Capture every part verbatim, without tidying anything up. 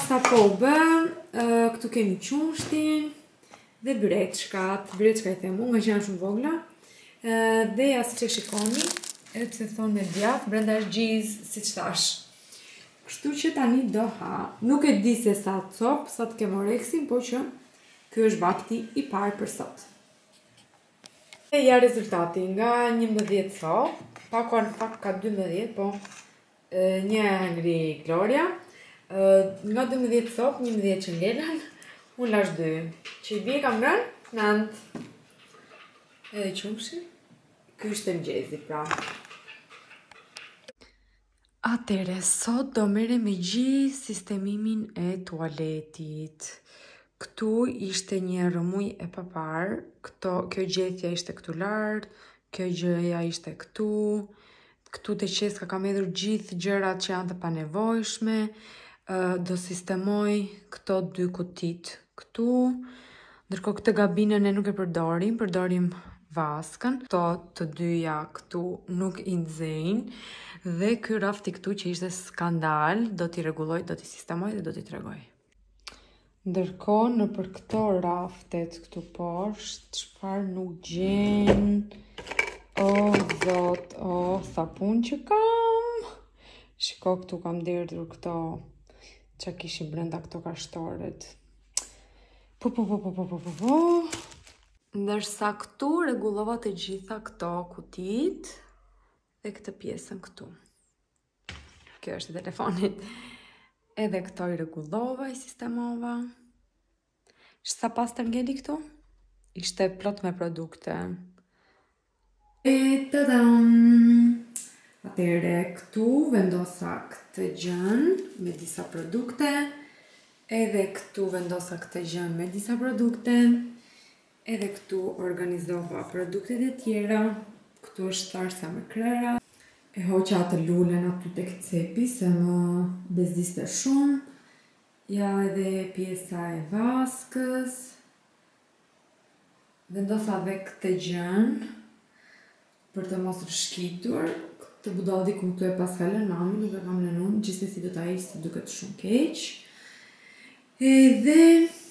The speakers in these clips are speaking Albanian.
sa po u bëm, këtu kemi qumshtin dhe byreçkat. Byreçka i them unë, nga që janë shumë vogla. Dhe ja si që shikoni, edhe pse thonë me djath, brenda është gjizë, si që thash. Kështu që tani do ha. Nuk e di se sa copë, sa të kem oreksin, po që ky është vakti i parë për sot. E ja rezultati nga njëmbëdhjetë copë, pakua në fakt ka dymbëdhjetë, po një ngri Gloria. Nga dymbëdhjetë copë, njëmbëdhjetë që ngelen, unë lash dy. Që i bie kam ngrënë, nëntë. Edhe qumshi. Ky është mëngjesi pra. Atere, sot do mere me gjithë sistemimin e tualetit. Këtu ishte një rëmuj e papar, këto, kjo gjethja ishte këtu lartë, kjo gjëja ishte këtu, këtu të qeska kam edhur gjithë gjërat që janë të panevojshme, do sistemoj këto dy kutit këtu, ndërko këtë gabinën e nuk e përdorim, përdorim vaskën, këto të dyja këtu nuk i nxejnë, dhe ky rafti këtu që ishte skandal, do t'i rregulloj, do t'i sistemoj dhe do t'i tregoj. Ndërko në për këto raftet këtu poshtë, çfarë nuk gjen, o zot, o sapun që kam. Shiko këtu kam derdhur këto që kishin brenda këto kashtoret. Po, po, po, po, po, po, po, po. Ndërsa këtu rregullova të gjitha këto kutit dhe këtë pjesën këtu. Kjo është e telefonit. Edhe këto i rregullova, i sistemova. Sa pas të ngeli këtu? Ishte plot me produkte. E të dam! Atere, këtu vendosa këtë gjën me disa produkte. Edhe këtu vendosa këtë gjën me disa produkte. Edhe këtu organizova produktet e tjera. Këtu është tharsa me krera. E hoqa atë lulen aty tek cepi se më bezdiste shumë. Ja edhe pjesa e vaskës. Vendosa dhe këtë gjën për të mos rëshkitur. Këtë budalliku këtu e pas kalën mami, nuk e kam lënë unë, gjithsesi do ta hiq se duket shumë keq. Edhe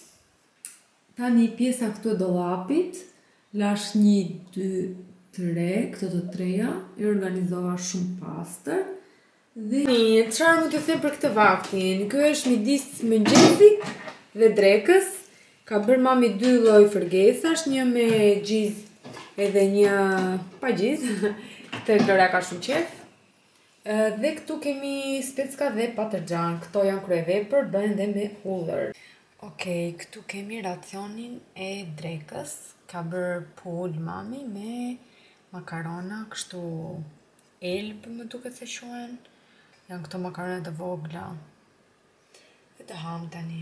tani pjesa këtu e dollapit, lash një, dy, tre, këto të treja, i organizova shumë pastër. Dhe një, çfarë mund të them për këtë vaktin? Ky është midis mëngjesit dhe drekës. Ka bërë mami dy lloj fërgesash, një me gjizë edhe një pa gjizë. Këtë Gloria ka shumë qef. Dhe këtu kemi specka dhe patërxhan. Këto janë kryevepër, bëhen dhe me hullër. Okej, këtu kemi racionin e drekës. Ka bërë pull mami me makarona, kështu elbë më duket se quhen. Janë këto makarona të vogla. Dhe të ham tani.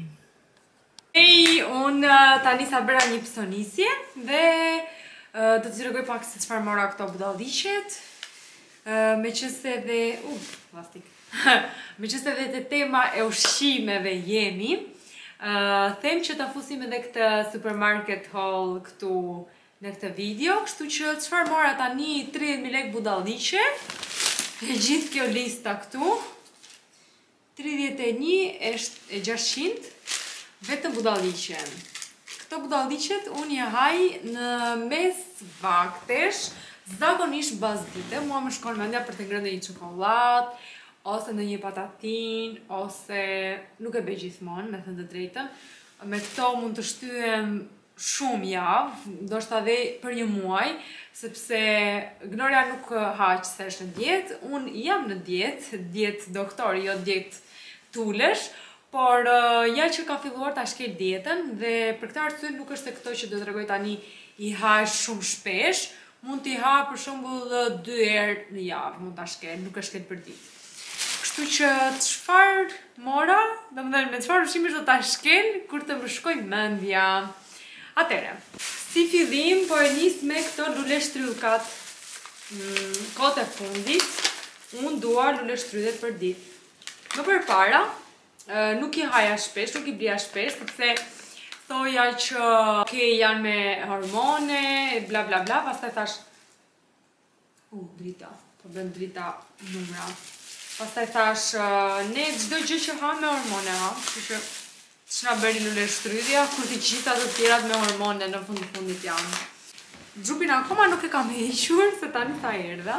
Ej, unë tani sa bëra një psonisje dhe do të tregoj pak se çfarë mora këto budalliqet. Me qëse dhe... Uh, plastik. Me qëse dhe të tema e ushqimeve jemi, them që ta fusim edhe këtë supermarket haul këtu në këtë video, kështu që çfarë mora tani tridhjetë mijë lekë budalliqe. E gjithë kjo lista këtu, tridhjetë e një e gjashtëqind vetëm budalliqe. Këto budalliqet unë ja haj në mes vaktesh, zakonisht bazdite, mua më shkon mendja për të ngrënë një çokollatë, ose në një patatin, ose nuk e bëj gjithmonë, me thënë të drejtën. Me këto mund të shtyhem shumë javë, ndoshta edhe për një muaj, sepse Gloria nuk haq se është në dietë, unë jam në dietë, dietë doktori, jo dietë tulesh, por ja që ka filluar ta shkel dietën dhe për këtë arsye nuk është se këto që do t'rregoj tani i haj shumë shpesh, mund t'i ha për shembull dy herë në javë, mund ta shkel, nuk është shkel për ditë. Kështu që çfarë mora, domethënë me çfarë ushqimesh do ta shkel kur të më shkoj mendja. Atere, si fillim po e nis me këto lule shtrydhkat. Kohët e fundit, unë dua lule shtrydhet për ditë. Më përpara, nuk i haja shpesh, nuk i blija shpesh, sepse thoja që okay, janë me hormone, bla bla bla, pastaj thash, u, drita, po bëm drita numra. Pastaj thash, ne çdo gjë që ha me hormone ha, kështu që ç'na bëri lule shtrydhja, kur të gjitha të tjerat me hormone në fund fundit janë. Xhupin akoma nuk e kam hequr, se tani sa erdha.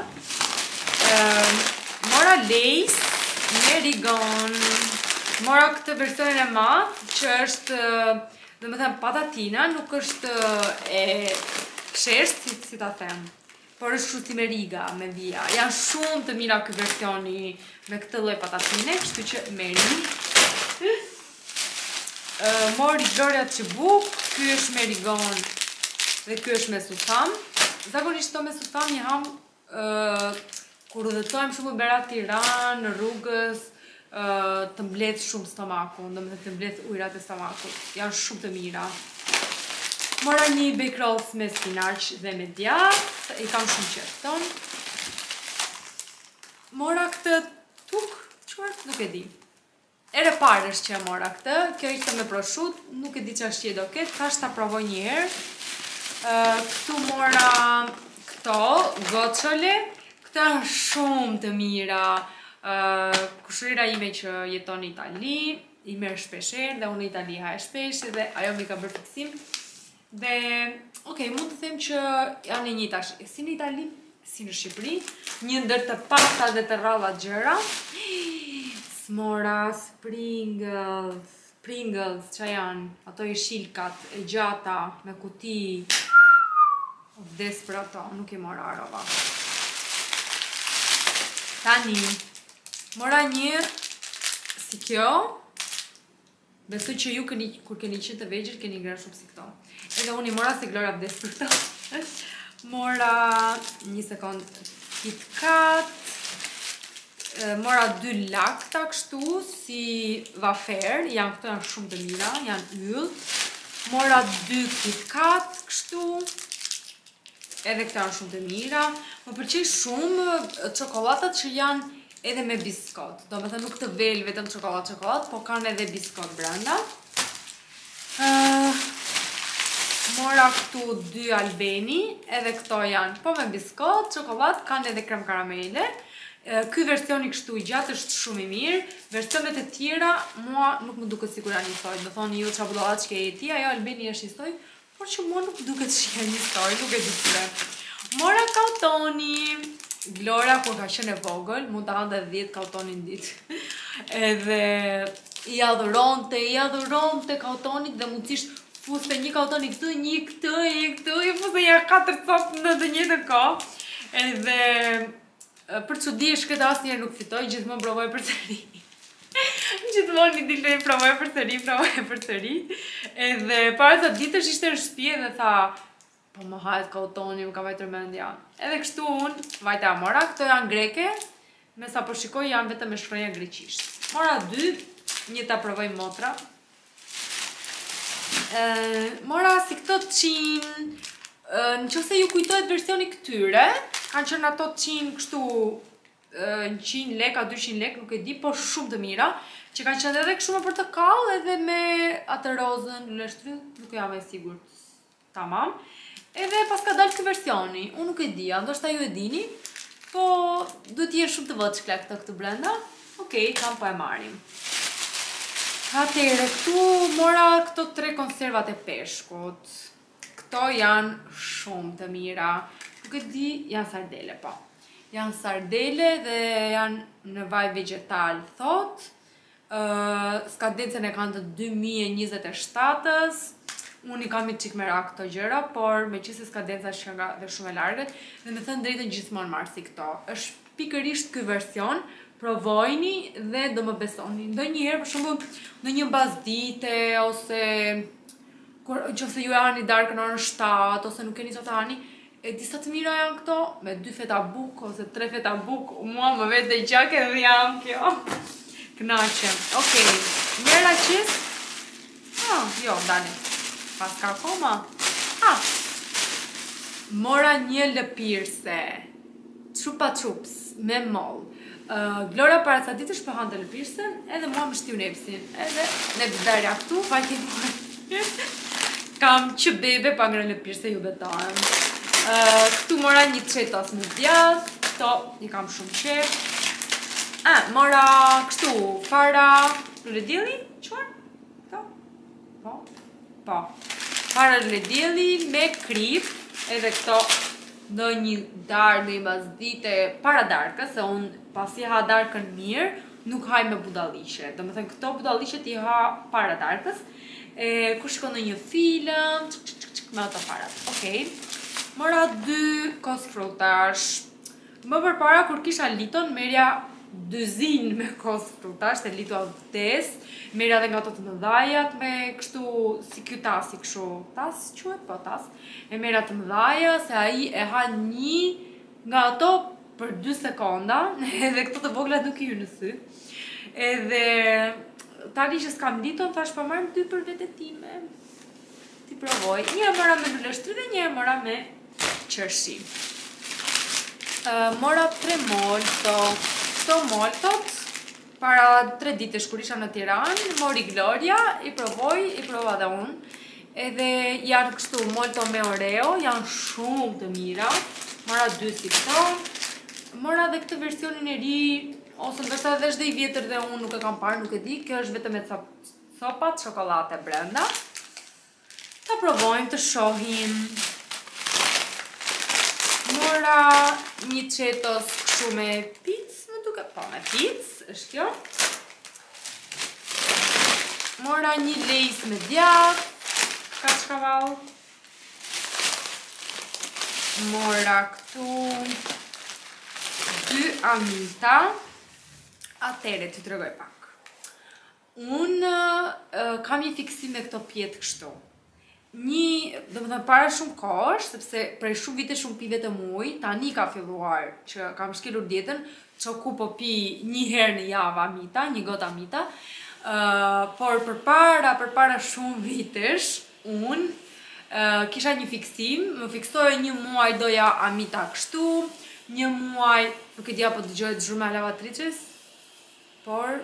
Mora Lays Merigon. Mora këtë versionin e madh, që është, do me thënë, patatina, nuk është e shesht, si, si ta them. Por është kështu si me riga, me vija. Janë shumë të mira ky versioni me këtë lloj patatine, kështu që merri. Uh, mori Gloria Çubuk, ky është Merigon dhe ky është me susam. Zakonisht to me susam i ham uh, kur udhëtojmë shumë Berat Tiranë, në rrugës, uh, të mbledh shumë stomaku, do me thënë të mbledh ujrat e stomakut. Janë shumë të mira. Mora një bake rolls me spinaq dhe me djath, i kam shumë qef ton. Mora këtë tuk, qëfar? Nuk e di. Ere parë është që e mora këtë, kjo ishte me proshut, nuk e di që është që do ketë, thash ta provoj një herë. Uh, këtu mora këto, goçole, këto janë shumë të mira. Uh, kushërira ime që jeton në Itali, i merr shpesher dhe unë në Itali ha e shpesh dhe ajo mi ka bërë fiksim. Dhe, okej, mund të them që janë e njëjta, si në Itali, si në Shqipëri, një ndër të pasta dhe të rralla gjëra. Smora, Pringles, Pringles, që janë, ato i shilkat, e gjata, me kuti, vdes për ato, nuk i mora arova. Tani, mora një, si kjo, besoj që ju këni, kur keni qenë të vegjël, keni ngrënë shumë si këto. Edhe unë i mora se Gloria vdes për këto. Mora një sekond KitKat. Mora dy lakta kështu, si vafer, janë këto janë shumë të mira, janë yll. Mora dy KitKat kështu. Edhe këto janë shumë të mira. Më pëlqej shumë çokollatat që janë edhe me biskot. Do me thënë nuk të vel vetëm çokollat çokollat, po kanë edhe biskot brenda. Uh, mora këtu dy albeni, edhe këto janë po me biskot, çokollat, kanë edhe krem karamele. Uh, ky versioni kështu i gjatë është shumë i mirë. Versionet e tjera mua nuk më duket sikur janë njësoj. Do thoni ju çfarë budallat që ke ti, ajo albeni është njësoj, por që mua nuk duket që janë njësoj, nuk e di pse. Mora kautoni. Gloria, kur ka qenë e vogël, mund të hante dhjetë kautonin ditë. Edhe i adhuronte, i adhuronte kautonit dhe mundësisht fuste një kautoni këtu, një këtu, një këtu, i fuste një katër copë në të njëjtën kohë. Edhe për çudi është këtë asnjëherë nuk fitoj, gjithmonë provoj përsëri. Gjithmonë i dilej provoj përsëri, provoj përsëri. Edhe para sa ditësh ishte në shtëpi dhe tha, po më hajt kautoni, më ka vajtur mendja. Edhe kështu unë, vajta mora, këto janë greke, me sa po shikoj janë vetëm me shkronja greqisht. Mora dy, një ta provoj motra. E, mora si këto qin, në qëse ju kujtojt versioni këtyre, kanë qenë ato qin kështu njëqind lek, a dyqind lek, nuk e di, po shumë të mira, që kanë qenë edhe kështu me portokall edhe me atë rozën, në leshtry, nuk jam e sigur. Tamam. Edhe pas ka dalë këtë versioni, unë nuk e di, ndoshta ju e dini, po duhet jenë shumë të vëçkle këto këtu brenda. Okej, kam po e marim. Atëherë, këtu mora këto tre konservat e peshkut. Këto janë shumë të mira. Nuk e di, janë sardele, po. Janë sardele dhe janë në vaj vegetal, thot. Uh, skadencën e kanë të dy mijë e njëzet e shtatës. Unë i kam i qik me ra këto gjëra, por me qise skadenca është nga dhe shumë e largët, dhe me thënë drejtën gjithmonë marë si këto. Është pikërisht ky version, provojni dhe do më besoni. Ndo njëherë, për shumë, në një bazdite, ose që se ju e hani darkë në orën shtatë, ose nuk keni që të hani, e disa të mira janë këto, me dy feta buk, ose tre feta buk, mua më vetë dhe gjake dhe jam kjo. Knaqem. Okej, njëra qis? Ah, jo, dani. Pas ka koma? Ah! Mora një lëpirse. Chupa chups, me moll. Uh, Gloria para sa ditësh po hante lëpirse, edhe mua më shtiu nepsin. Edhe ne bizarja këtu, faqe mua. Kam që bebe pa ngrën lëpirse ju betohem. Uh, këtu mora një çetos me djath, këto i kam shumë qef. Ah, mora kështu, fara lule dielli, çfarë? Po. Po. Po. Fara lule dielli me krip, edhe këto në një darë, në një mazdite para darkës, se unë pasi ha darkën mirë, nuk haj me budallishe. Do më thënë, këto budallishe ti ha para darkës, e, kur shikon në një film, qik, qik, qik, me ato parat. Okej. Mora dy kos frutash. Më përpara, kur kisha liton, merja dyzin me kos frutash, të litu avdes, merja dhe nga to të mëdhajat me kështu, si kjo tasi kështu, tas, quet, po tas, e merja të mëdhaja, se aji e ha një nga ato për dy sekonda, edhe këto të voglat nuk i ju në sy, edhe tani që s'kam liton, thash pa marrë dy për vete time, ti provoj, një e mora me luleshtri dhe një e mora me qërshi. Uh, mora tre molto, këto moltot, para tre ditësh kur isha në Tiranë, mori Gloria, i provoj, i prova dhe unë, edhe janë kështu molto me Oreo, janë shumë të mira, mora dy si këto, mora dhe këtë versionin e ri, ose ndërsa dhe shde i vjetër dhe unë nuk e kam parë, nuk e di, kjo është vetëm me copat, çokolate brenda, ta provojmë të shohim. Mora një qetos kështu me pic, më duke, po me pic, është kjo. Mora një lejs me djath, kaçkaval. Mora këtu dy amita. Atere, të tregoj pak. Unë uh, kam një fiksim me këto pjetë kështu. Një, dhe më dhe para shumë kosh, sepse prej shumë vite shumë pi vetëm ujë, tani ka filluar që kam shkelur dietën, që ku po pi një herë në javë amita, një got amita, uh, por për para, për para shumë vitesh, unë uh, kisha një fiksim, më fiksoj një muaj doja amita kështu, një muaj, nuk e dja po të gjojt zhrume a lavatrices, por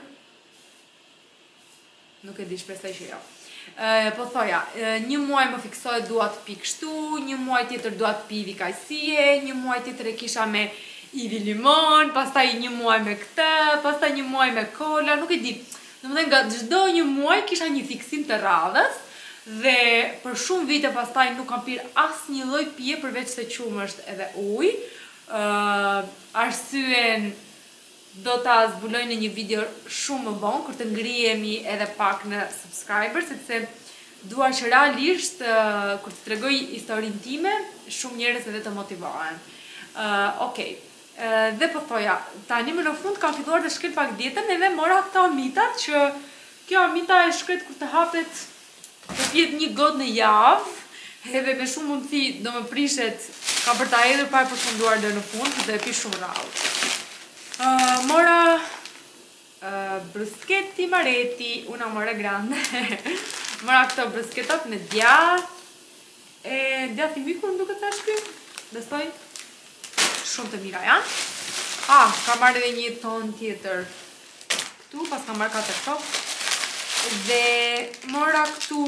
nuk e di shpresoj që jo. Uh, po thoja, uh, një muaj më fiksoj dua të pi kështu, një muaj tjetër dua të pi ivi kajsie, një muaj tjetër e kisha me ivi limon, pastaj një muaj me këtë, pastaj një muaj me kola, nuk e di. Domethënë nga çdo një muaj kisha një fiksim të radhës dhe për shumë vite pastaj nuk kam pirë asnjë lloj pije përveç se qumësht edhe ujë. Uh, arsyen do ta zbuloj në një video shumë më vonë, kur të ngrihemi edhe pak në subscriber, sepse dua që realisht, uh, kur të tregoj historinë time, shumë njerëz edhe të motivohen. Uh, Okej, okay. uh, dhe po thoja, tani më në fund kam filluar të shkel pak dietën edhe mora këto amitat, që kjo amita e shkret kur të hapet të pjet një got në javë, edhe me shumë mundësi do më prishet ka për ta hedhur pa e përfunduar deri në fund dhe e pi shumë rrallë. Uh, mora uh, bruschetti mareti, una mora grande. Mora këto brusketat me djath. E djath i mikur më duket sa shkry. Besoj. Shumë të mira janë. Ah, kam marrë edhe një ton tjetër këtu, pas kam marrë katër këto. Dhe mora këtu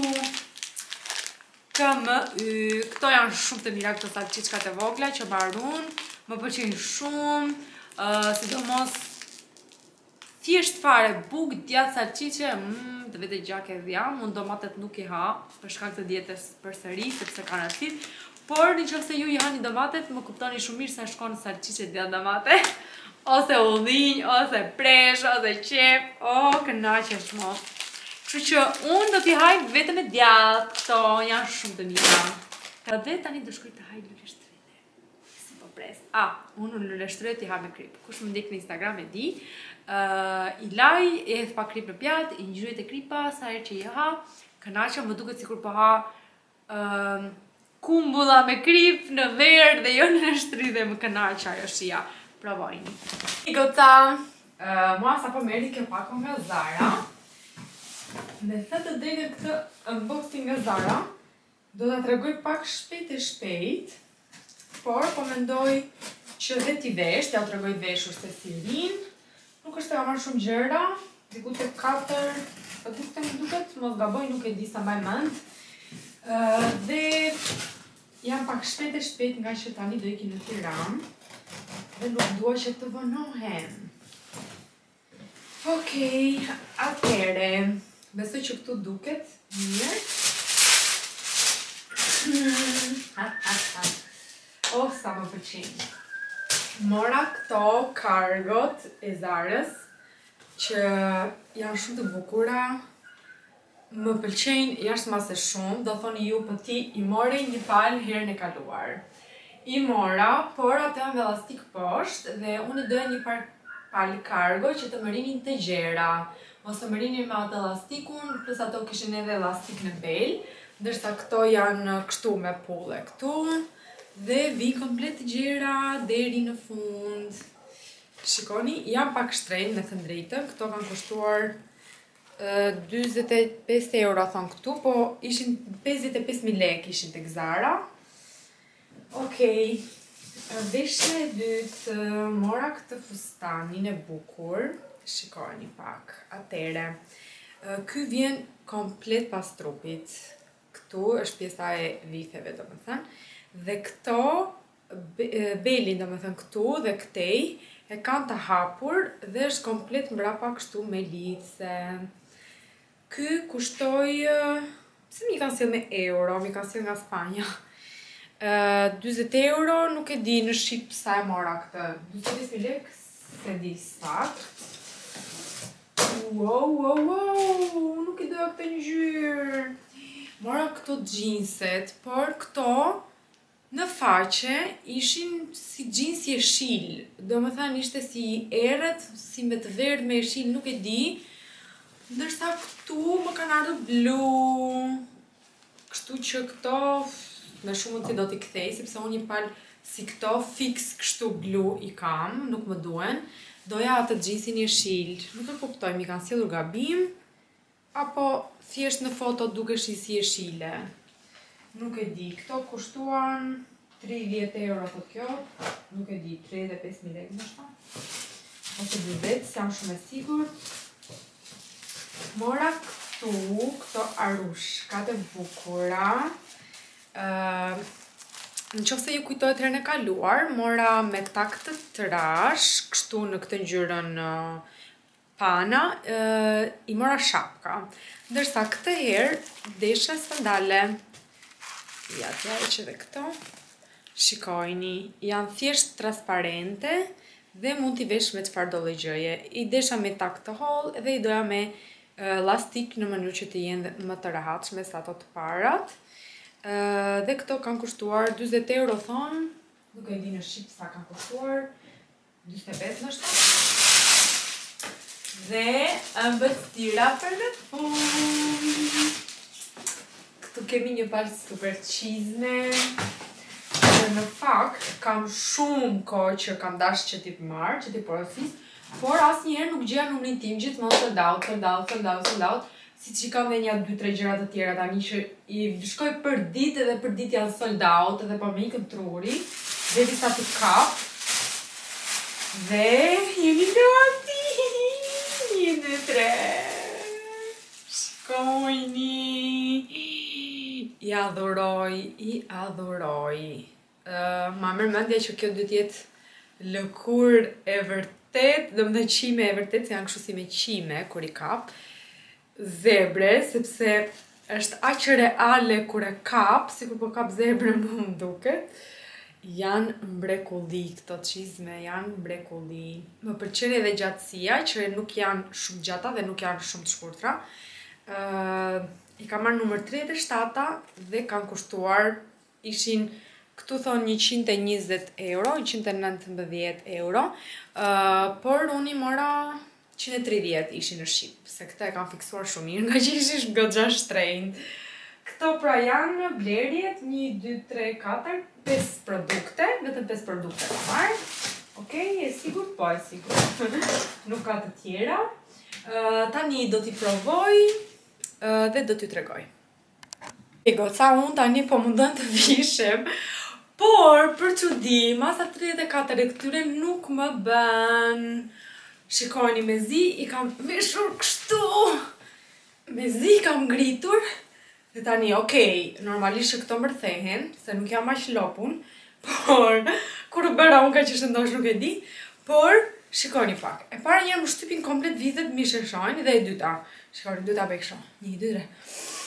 K M Y. Këto janë shumë të mira, këto salçiçkat e vogla që mbarun. Më pëlqejnë shumë. Uh, sidomos thjesht fare buk, djath, salqiqe, mm, të vete gjake dhjam, unë domatet nuk i ha për shkak të dietës përsëri, sepse kanë acid, por nëse ju i hani domatet, më kuptoni shumë mirë se shkon salqiqe, djath, domate, ose udhinj, ose presh, ose qep, o, oh, kënaqesh mo. Kështu që unë do t'i haj vetëm me djath, këto janë shumë të mira. Dhe tani do shkoj të haj luleshtrë. Pres. Ah, unë në luleshtrët i ha me krip. Kush më ndek në Instagram e di. Uh, I laj, e hedh pa krip në pjatë, i ngjyret e kripa, sa herë që i ha. Kënaqem, më duket sikur po ha uh, kumbulla me krip në verë dhe jo në luleshtri dhe më kënaq ajo shija. Provojni. I goca, uh, mua sa po merri kjo pako nga Zara. Me thënë të drejtë këtë unboxing nga Zara, do ta tregoj pak shpejt e shpejt. Por, po mendoj që dhe t'i vesh, t'ja tregoj veshur se si rinë. Nuk është të ka marrë shumë gjëra, diku të katër, të dukte më duket, mos gaboj, nuk e di sa mbaj mend. Uh, dhe jam pak shpejt e shpejt nga që tani do ikin në Tiranë dhe nuk dua që të vonohen. Okej, atëre, besoj që këtu duket mirë. Oh, sa më pëlqejnë. Mora këto kargot e Zarës, që janë shumë të bukura, më pëlqejnë jashtë mase shumë, do thoni ju për ti i mori një palë herën e kaluar. I mora, por atë janë me elastik poshtë dhe unë i doja një par palë kargo që të më rinin të gjera, mos të më rinin me atë elastikun, plus ato kishin edhe elastik në bel, ndërsa këto janë kështu me pulle këtu, dhe vi komplet të gjera deri në fund. Shikoni, janë pak shtrenjtë me thënë drejtën, këto kanë kushtuar dyzet e pesë euro thonë këtu, po ishin pesëdhjetë e pesë mijë lekë ishin tek Zara. Okej, veshja e dytë, mora këtë fustanin e bukur, shikoni pak, atëre. Ky vjen komplet pas trupit, këtu është pjesa e vitheve do më thënë, dhe këto, belin do më thënë këtu dhe këtej, e kanë të hapur dhe është komplet mbrapa kështu me lidhse. Ky kushtoj, pse mi kanë sjell me euro, mi kanë sjell nga Spanja. dyzet euro, nuk e di në Shqip sa e mora këtë. dyzet e pesë mijë lekë, se di sakt. Wow, wow, wow, nuk i doja këtë ngjyrë. Mora këto xhinset, por këto në faqe ishin si xhins jeshil. Do më thënë ishte si erët, si me të verdh me jeshil, nuk e di. Ndërsa këtu më kanë ardhur blu. Kështu që këto me shumë mundësi do t'i kthej, sepse unë një palë si këto fix kështu blu i kam, nuk më duen. Doja atë xhinsin jeshil. Nuk e kuptoj, mi kanë sjellur gabim, apo thjesht në foto dukeshin si jeshile. Nuk e di, këto kushtuan tridhjetë euro thot kjo, nuk e di, tridhjetë e pesë mijë lekë ndoshta. Ose dyzet, s'jam shumë e sigurt. Mora këtu, këto arushkat e bukura. Uh, në qoftë se ju kujtohet herën e kaluar, mora me tak të trash, kështu në këtë ngjyrën uh, pana, uh, i mora shapka. Ndërsa këtë herë desha sandale. Ja, t'ja e që dhe këto. Shikojni, janë thjesht transparente dhe mund t'i vesh me çfarëdo lloj gjëje. I desha me tak të hollë dhe i doja me uh, elastik në mënyrë që të jenë më të rehatshme se ato të parat. Uh, dhe këto kanë kushtuar dyzet euro thonë, nuk e di në Shqip sa kanë kushtuar, dyzet e pesë ndoshta. Dhe mbështira për në fund. Këtu kemi një palë super çizme. Dhe në fakt kam shumë kohë që kam dash që t'i marr, që t'i porosis, por asnjëherë nuk gjeja numrin tim, gjithmonë sold out, sold out, sold out, sold out. Si që kam dhe një dy tre gjëra të tjera tani që i shkoj për ditë dhe për ditë janë sold out edhe pa me ikën truri dhe disa të kap dhe jeni gati një dy tre shkojni i adhuroj i adhuroj uh, ma mërë mendja që kjo duhet jetë lëkur e vërtet dhe më dhe qime e vërtet se janë kështu si me qime kur i kap zebre, sepse është aq reale kur e kap, si kur po kap zebre më më duket. Janë mbrekulli këto çizme, janë mbrekulli. Më pëlqen edhe gjatësia, që nuk janë shumë gjata dhe nuk janë shumë të shkurtra. Uh, I kam marrë numër tridhjetë e shtatë dhe kanë kushtuar, ishin këtu thonë njëqind e njëzet euro, njëqind e nëntëmbëdhjetë euro, uh, por unë i mora njëqind e tridhjetë ishin në Shqip, se këta e kanë fiksuar shumë mirë, nga që ishin goxha shtrenjtë. Këto pra janë blerjet, një, dy, tre, katër, pesë produkte, vetëm pesë produkte ka marrë. Okej, e sigurt? Po, e sigurt. Nuk ka të tjera. Uh, tani do t'i provoj uh, dhe do t'ju tregoj. Ego, ca unë tani po mundon të vishem, por për çudi, masa tridhjetë e katër e këtyre nuk më bën. Shikoni, me zi i kam veshur kështu, me zi i kam ngritur, dhe tani, okej, normalisht që këto mërthehen, se nuk jam aq lopun, por, kur u bëra unë ka që shëndosh nuk e di, por, Shikoni pak. E para njerë më shtypin komplet vitet mi sheshojnë dhe e dyta. Shikoni, dyta bëj kështu. Një, dy, tre.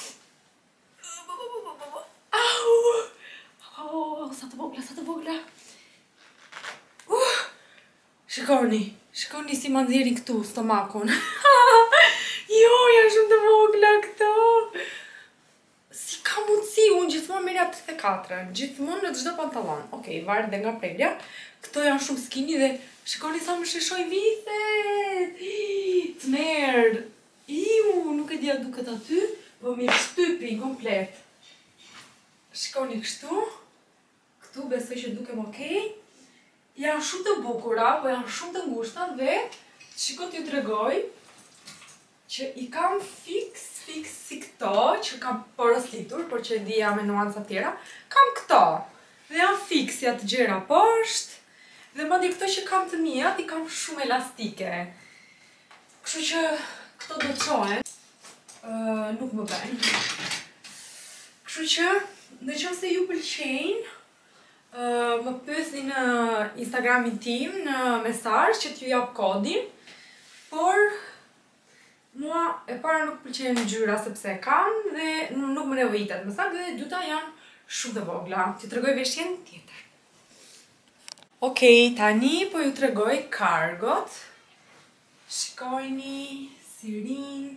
Au! Oh, sa të vogla, sa të vogla. Uh, shikoni, shikoni si ma nxjerrin këtu stomakun. Jo, janë shumë të vogla këto. Si ka mundësi, unë gjithmonë merja tridhjetë e katër, gjithmonë në çdo pantallon. Okej, varet dhe nga prerja. Këto janë shumë skinny dhe shikoni sa më sheshoj vitet. Të merë. Iu, nuk e dia duket aty, po mi shtypin komplet. Shikoni kështu. Këtu besoj që dukem okej. Janë shumë të bukura, po janë shumë të ngushta dhe shiko t'ju tregoj që i kam fix, fix si këto, që kam porositur, por që dija me nuanca tjera, kam këto. Dhe janë fixja të gjera poshtë, dhe madje këto që kam të mijat, i kam shumë elastike. Kështu që këto do të qohen, uh, nuk më bëjnë. Kështu që, në qënë se ju pëlqejnë, uh, më pyesni në Instagramin tim, në mesazh që t'ju jap kodin, por mua e para nuk pëlqejnë ngjyra sepse e kam dhe nuk më nevojitet më saktë dhe dyta janë shumë të vogla. T'ju tregoj veshjen tjetër. Okej, tani po ju tregoj kargot. Shikojni si rin.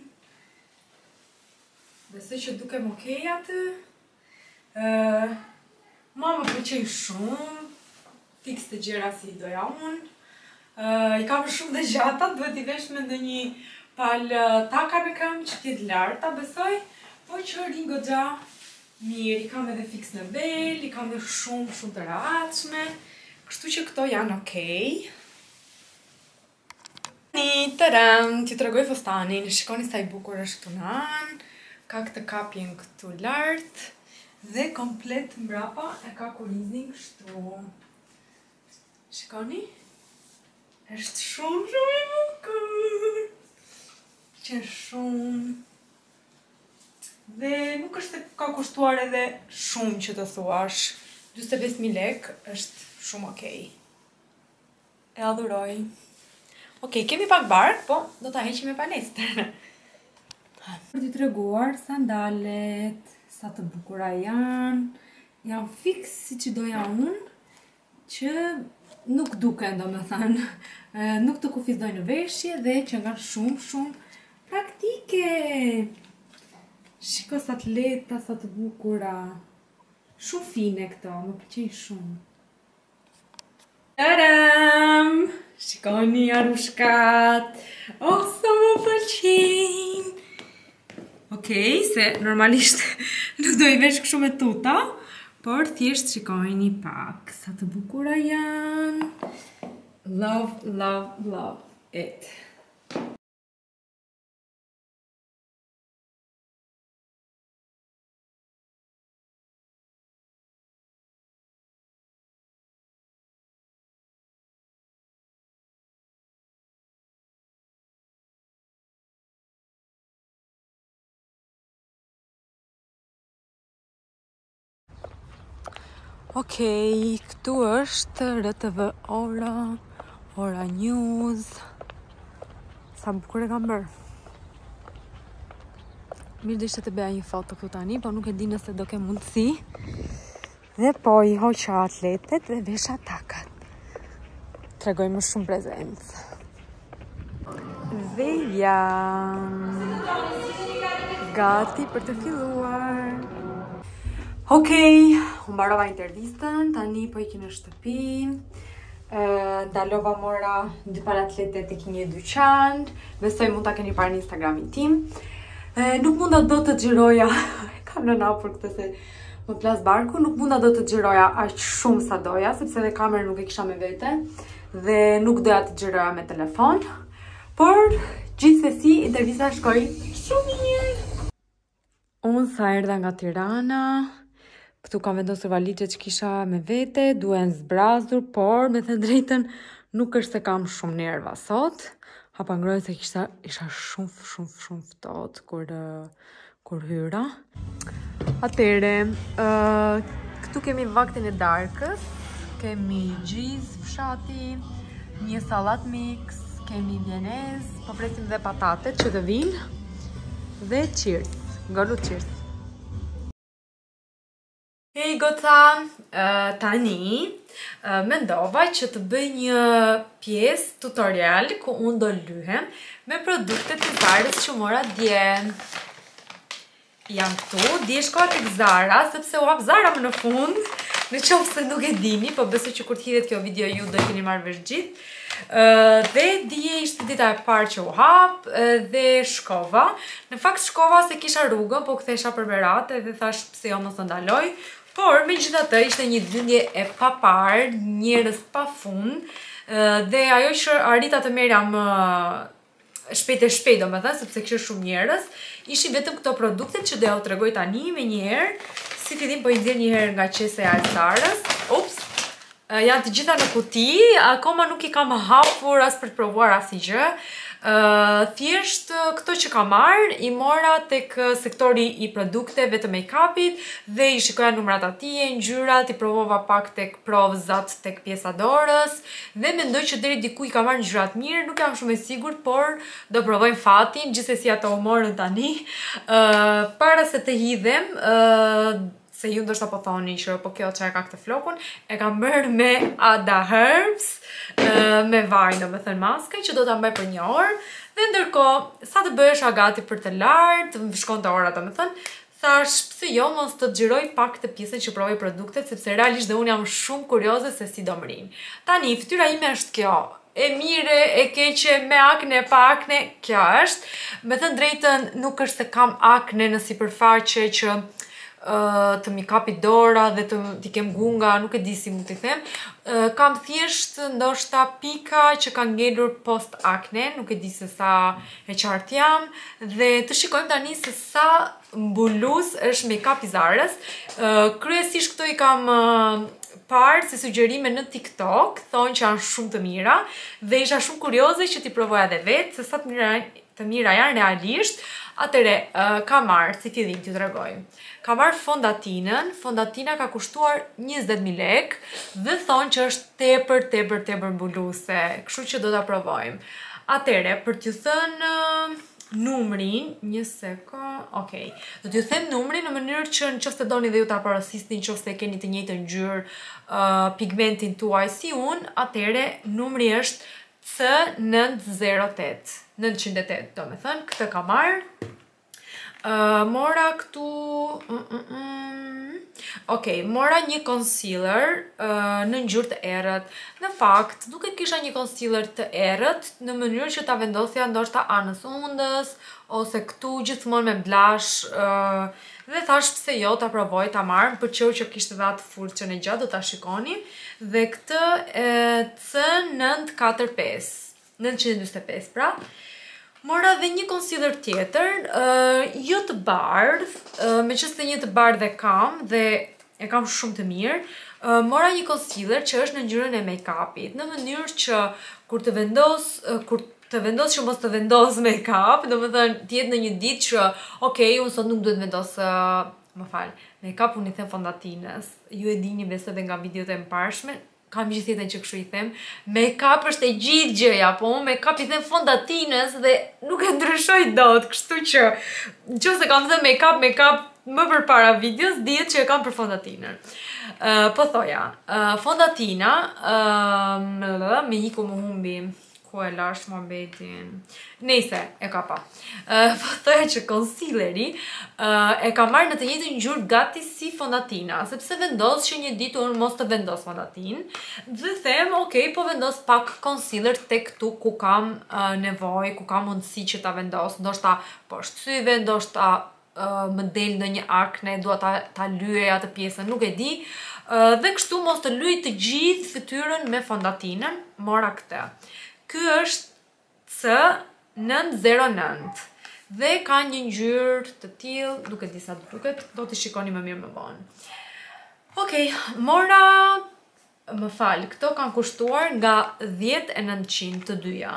Besoj që dukem okej aty. Uh, mua më pëlqejnë shumë. Fix të gjera si doja unë. Uh, I kam shumë dhe gjata, duhet i vesh me ndonjë pal taka me kam që tjetë larta, besoj, po që rinë goxha mirë, i kam edhe fix në bel, i kam dhe shumë, shumë të rahatshme, kështu që këto janë okej. Një, tërëm, t'ju tregoj fustanin, shikoni sa i bukur është këtu në anë, ka këtë kapjen këtu lartë, dhe komplet mbrapa e ka kuriznin kështu. Shikoni? Është shumë, shumë i bukur. Që shumë. Dhe nuk është se ka kushtuar edhe shumë që të thuash. njëzet e pesë mijë lekë është shumë okej. E adhuroj. Okej, kemi pak bark, po do ta heqim me palestër. Për t'i treguar sandalet, sa të bukura janë, janë fix si që doja unë, që nuk duken, do me thënë, nuk të kufizdoj në veshje dhe që nga shumë, shumë praktike. Shiko sa të lehta, sa të bukura. Shumë fine këto, më pëlqejnë shumë. Tadam! Shikoni arushkat. Oh, sa më pëlqejnë. Okej, se normalisht nuk do i vesh kështu me tuta, por thjesht shikojni pak sa të bukura janë. Love, love, love it. Okej, këtu është R T V Ora, Ora News. Sa bukur e kam bërë. Mirë dhe ishte të beja një foto këtu tani, po nuk e di nëse do ke mundësi. Dhe po i hoqa atletet dhe vesha takat. Tregoj më shumë prezencë. Dhe jam gati për të filluar. Okej, unë barova intervistën, tani po iki në shtëpi, dalova mora dy paratlete tek një dyqan, besoj mund ta keni parë në Instagramin tim. Nuk munda do të xhiroja, kam në napur këtë se më plas barku, nuk munda do të xhiroja aq shumë sa doja, sepse dhe kamerën nuk e kisha me vete, dhe nuk doja të xhiroja me telefon, por gjithsesi intervista shkoi shumë mirë. Unë sa erdha nga Tirana, këtu kam vendosur valixhet që kisha me vete, duhen zbrazur, por me thënë drejtën nuk është se kam shumë nerva sot. Hapa ngroj se kisha, isha shumë, shumë, shumë ftohtë kur, uh, kur hyra. Atere, uh, këtu kemi vaktin e darkës, kemi gjiz, fshati, Një sallat mix, kemi vienez, po presim dhe patatet që të vinë. Dhe cheers. Golu cheers. Hej goca, uh, tani uh, mendova që të bëj një pjesë tutorial ku unë do lyhem me produktet të Zarës që mora dje. Jam këtu, dje shkoja tek Zara, sepse u hap Zara më në fund, në qoftë se nuk e dini, po besoj që kur të hidhet kjo video ju do e keni marrë vesh gjithë. Uh, dhe dje ishte dita e parë që u hap uh, dhe shkova. Në fakt shkova se kisha rrugën, po kthesha për Berat dhe thash pse jo mos të ndaloj. Por megjithatë ishte një lindje e papar, njerëz pafund, uh, dhe ajo që arrita të merja më shpejt e shpejt, domethënë, sepse kishte shumë njerëz, ishin vetëm këto produktet që do ja u tregoj tani me një herë. Si fillim po i nxjerr një herë nga qeseja e Zarës. Ups. Uh, janë të gjitha në kuti, akoma nuk i kam hapur as për të provuar asgjë. Uh, thjesht këto që kam marrë i mora tek sektori i produkteve të make-upit dhe i shikoja numrat atje, ngjyrat, i provova pak tek provzat tek pjesa dorës dhe mendoj që deri diku i kam marrë ngjyrat mirë, nuk jam shumë e sigurt, por do provojmë fatin, gjithsesi ato u morën tani. Uh, para se të hidhem, uh, se ju ndoshta po thoni që po kjo çfarë ka këtë flokun, e kam bërë me Ada Herbs, me vaj, domethënë maske, që do ta mbaj për një orë, dhe ndërkohë, sa të bëhesha gati për të lartë, më shkonte ora domethënë, thash pse jo mos të xhiroj pak të pjesën që provoj produktet, sepse realisht dhe unë jam shumë kurioze se si do më rinë. Tani, fytyra ime është kjo. E mire, e keqe, me akne, pa akne, kjo është. Me thënë drejtën, nuk është se kam akne në sipërfaqe që Uh, të mi kapi dora dhe të t'i kem gunga, nuk e di si mund t'i them. Uh, kam thjesht ndoshta pika që kanë ngelur post akne, nuk e di se sa e qartë jam, dhe të shikojmë tani se sa mbulus është make-up i Zarës. Uh, kryesisht këto i kam uh, parë si sugjerime në TikTok, thonë që janë shumë të mira dhe isha shumë kurioze që t'i provoja dhe vetë se sa të mira, të mira janë realisht. Atëre, uh, ka marrë, si fillim t'ju tregoj. Ka marrë fondatinën, fondatina ka kushtuar njëzet mijë lekë dhe thonë që është tepër, tepër, tepër mbuluse, kështu që do ta provojmë. Atëre, për t'ju thënë uh, numrin, një sekond, okej. Do t'ju them numrin në mënyrë që në qoftë se doni dhe ju ta parasisni, në qoftë se keni të njëjtën ngjyrë, uh, pigmentin tuaj si unë, atëre numri është C nëntëqind e osht, nëntëqind e osht, do me thënë, këtë ka marrë. Uh, mora këtu... Mm, mm, mm. Okej, mora një concealer uh, në ngjyrë të errët. Në fakt, duke kisha një concealer të errët, në mënyrë që ta vendosja ndoshta anës undës, ose këtu gjithmonë me blush, uh, dhe thash pse jo ta provoj ta marr, për qeu që kishte dhe atë furçën e gjatë, do ta shikoni. Dhe këtë e, C nëntëqind e katërdhjetë e pesë, nëntëqind e njëzet e pesë, pra. Mora dhe një concealer tjetër, uh, jo të bardh, uh, me qëse një të bardh e kam dhe e kam shumë të mirë. Uh, mora një concealer që është në ngjyrën e make-upit, në mënyrë që kur të vendos, uh, kur të vendos që mos të vendos make-up, do më thënë tjetë në një ditë që, okej, unë sot nuk duhet vendos, uh, më falë, make-up unë i them fondatinës, ju e dini besoj dhe nga videot e mparshme, kam gjithjetën që kështu i them, make-up është e gjithë gjëja, po unë make-up i them fondatinës dhe nuk e ndryshoj dot, kështu që nëse kam thënë make-up, make-up më përpara videos, dihet që e kam për fondatinën. Uh, po thoja, uh, fondatina, uh, me hiku më humbi, ku e lash më betin, nejse, e ka pa. Uh, po thoja që concealeri uh, e ka marrë në të njëjtën ngjyrë gati si fondatina, sepse vendos që një ditë unë mos të vendos fondatin, dhe them, okej, po vendos pak concealer tek këtu ku kam uh, nevojë, ku kam mundësi që ta vendos, ndoshta poshtë syve, ndoshta uh, më del në një akne, dua ta, ta lyej atë pjesën, nuk e di, uh, dhe kështu mos të lyej të gjithë fytyrën me fondatinën, mora këtë. Ky është C nëntëqind e nëntë dhe ka një ngjyrë të tillë, duke di sa duket, do t'i shikoni më mirë më vonë. Okej, mora, më fal, këto kanë kushtuar nga dhjetë e nëntëqind të dyja.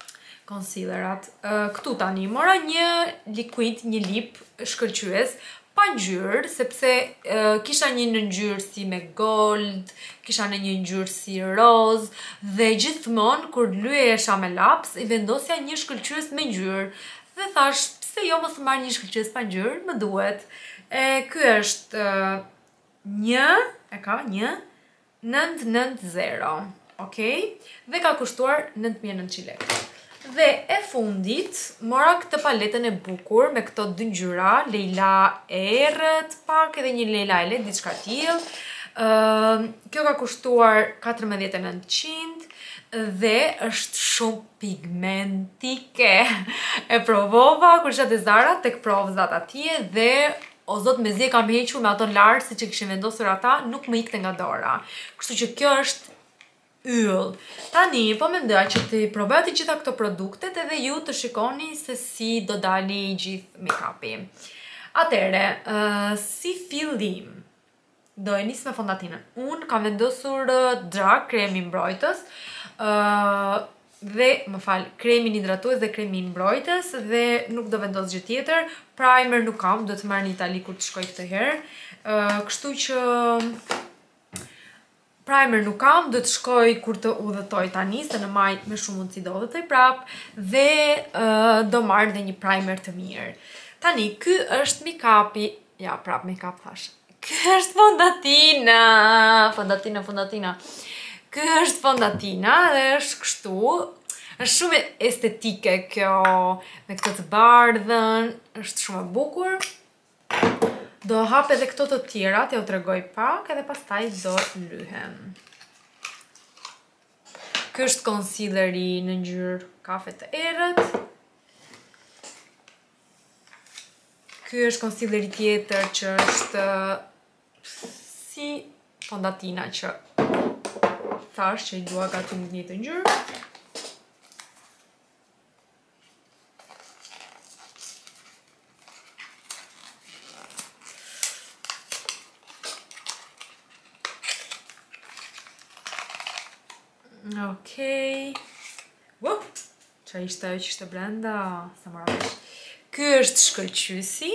Concealerat. Uh, këtu tani mora një liquid, një lip shkëlqyes pa ngjyrë, sepse uh, kisha një në ngjyrë si me gold, kisha në një ngjyrë si roz, dhe gjithmonë kur lyesha me laps, i vendosja një shkëlqyes me ngjyrë. Dhe thash, pse jo mos marr një shkëlqyes pa ngjyrë, më duhet. E ky është uh, një, e ka një nëntë nëntë zero, okay? Dhe ka kushtuar nëntë mijë e nëntëqind lekë. Dhe e fundit, mora këtë paletën e bukur me këto dy ngjyra, Lejla errët pak edhe një Lejla e lehtë, diçka tillë. Uh, kjo ka kushtuar katërmbëdhjetë mijë e nëntëqind dhe është shumë pigmentike. E provova kur isha te Zara tek provzat atje dhe o zot mezi e kam hequr me ato larë si që kishin vendosur ata, nuk më ikte nga dora. Kështu që kjo është yll. Tani, po mendoja që të provoj të gjitha këto produktet edhe ju të shikoni se si do dali gjithë make-upi. Atere, uh, si fillim, do e nis me fondatinën. Unë kam vendosur Drag kremi mbrojtës, uh, dhe, më fal, kremin hidratues dhe kremin mbrojtës dhe nuk do vendos gjë tjetër. Primer nuk kam, do të marr në Itali kur të shkoj këtë herë. Uh, kështu që primer nuk kam, do të shkoj kur të udhëtoj tani, se në maj me shumë mundësi do udhëtoj prap, dhe uh, do marrë dhe një primer të mirë. Tani, ky është make-upi, ja prap make-up thash. Ky është fondatina, fondatina, fondatina. Ky është fondatina dhe është kështu, është shumë estetike kjo, me këtë të bardhën, është shumë e bukur. Do hap edhe këto të tjera, t'ja u tregoj pak, edhe pastaj do lyhem. Ky është concealeri në ngjyrë kafe të errët. Ky është concealeri tjetër që është si fondatina që thash që i dua gati në një të ngjyrë. Okej. Wow, qa ishte ajo që ishte brenda, sa mora vesh. Ky është shkëlqyesi.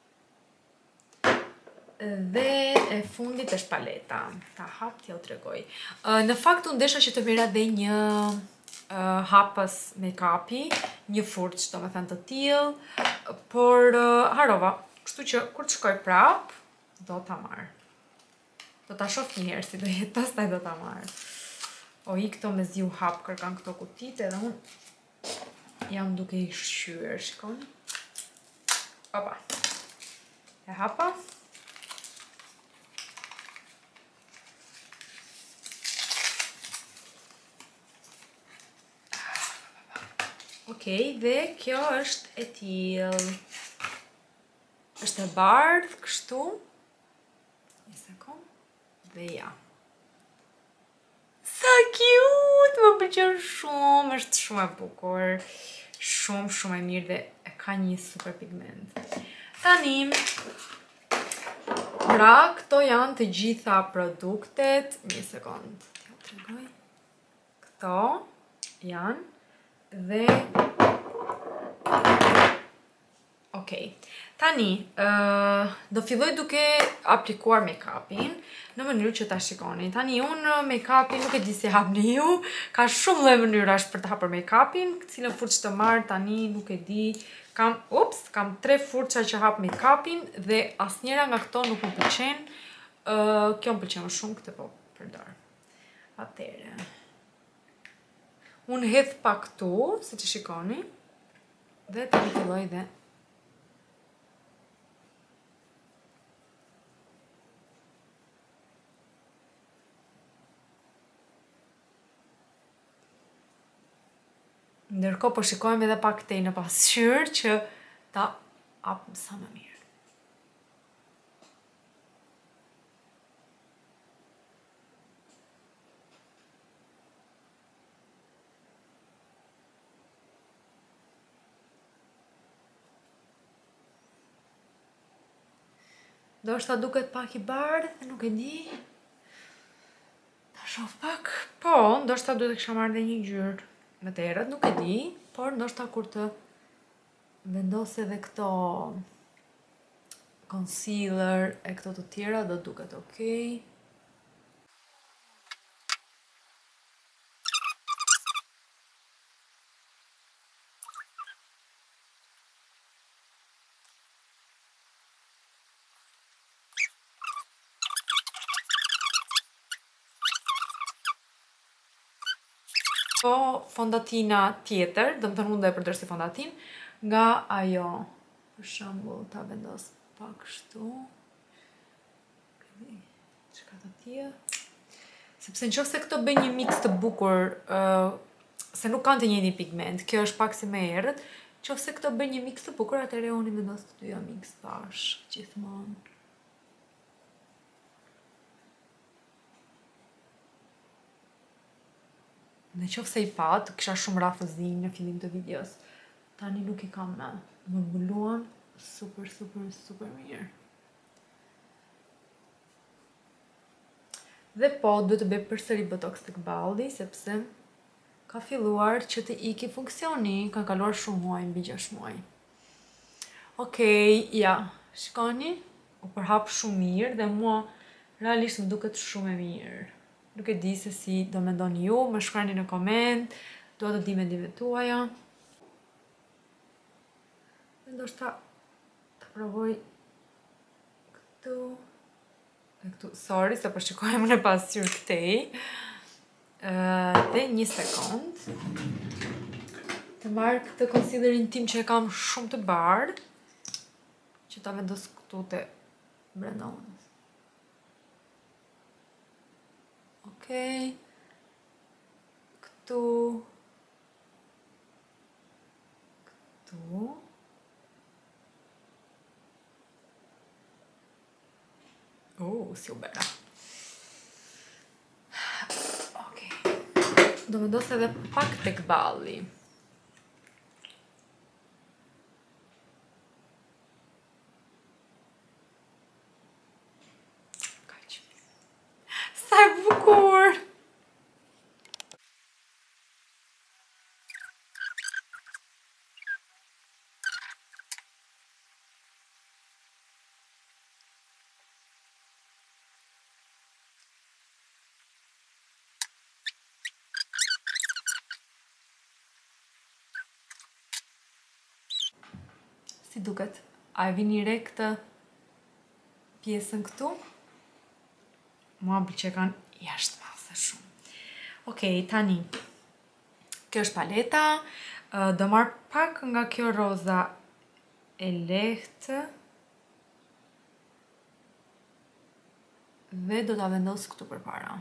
Dhe e fundit është paleta. Ta hap t'ja u tregoj. Uh, në fakt unë desha që të merra dhe një uh, hapës make-upi, një furç, do me thënë të tillë, por uh, harova. Kështu që kur të shkoj prap, do ta marr. Do ta shoh një herë si do jetë, pastaj do ta marr. O i këto me zi u hap, kërkan këto kutit edhe unë jam duke i shqyër, shikoni. Opa. E hapa. Okej, dhe kjo është e tillë. Është e bardhë, kështu. Një sekond. Dhe ja. Sa cute, më pëlqen shumë, është shumë e bukur, shumë shumë e mirë dhe e ka një super pigment. Tani, pra, këto janë të gjitha produktet, një sekond, t'ja tregoj. Këto janë dhe okej. Tani, uh, do filloj duke aplikuar make-upin në mënyrë që ta shikoni. Tani unë make-upin nuk e di si hapni ju, ka shumë lloj mënyrash për të hapur make-upin, cilën furçë të marr tani nuk e di. Kam, ups, kam tre furça që hap make-upin dhe asnjëra nga këto nuk më pëlqen. Uh, kjo më pëlqen më shumë, këtë po përdor. Atëre. Unë hedh pak këtu, siç e shikoni, dhe tani filloj dhe ndërkohë po shikojmë edhe pak tej në pasqyrë që ta hapëm sa më mirë. Do është ta duket pak i bardhë, nuk e di. Ta shoh pak. Po, ndoshta duhet të kisha marrë dhe një ngjyrë më të errët, nuk e di, por ndoshta kur të vendos edhe këto concealer e këto të tjera do duket okej. Po fondatina tjetër, do më thënë unë dhe e përdor si fondatin, nga ajo, për shembull, ta vendos pak kështu. Çka të tjerë? Sepse nëse këto bëjnë një mix të bukur, uh, se nuk kanë të njëjtin pigment, kjo është pak si më errët, nëse këto bëjnë një mix të bukur, atëherë unë i vendos të dyja mix bashkë, gjithmonë. Në qoftë se i pat, kisha shumë rafëzim në fillim të videos. Tani nuk i kam me. Më mbuluan super, super, super mirë. Dhe po, duhet të bëj përsëri botox tek balli, sepse ka filluar që të iki funksioni, ka kaluar shumë muaj, mbi gjashtë muaj. Okej, ja, shikoni, u përhap shumë mirë dhe mua realisht më duket shumë e mirë. Nuk e di se si do mendoni ju, më shkruani në koment, dua të di mendimet tuaja. Ndoshta ta provoj këtu e këtu. Sorry se po shikojmë në pasqyrë këtej. Uh, dhe një sekond. Të marr këtë concealerin tim që e kam shumë të bardhë, që ta vendos këtu te brenda unë. Okej, këtu, këtu, oh, si u bëra. Okej, do vendos edhe pak tek balli. Sa e bukur! Si duket? A e vini re këtë pjesën këtu? Mua më pëlqen kanë jashtë mase shumë. Okej, tani. Kjo është paleta. Do marr pak nga kjo roza e lehtë. Dhe do ta vendos këtu përpara.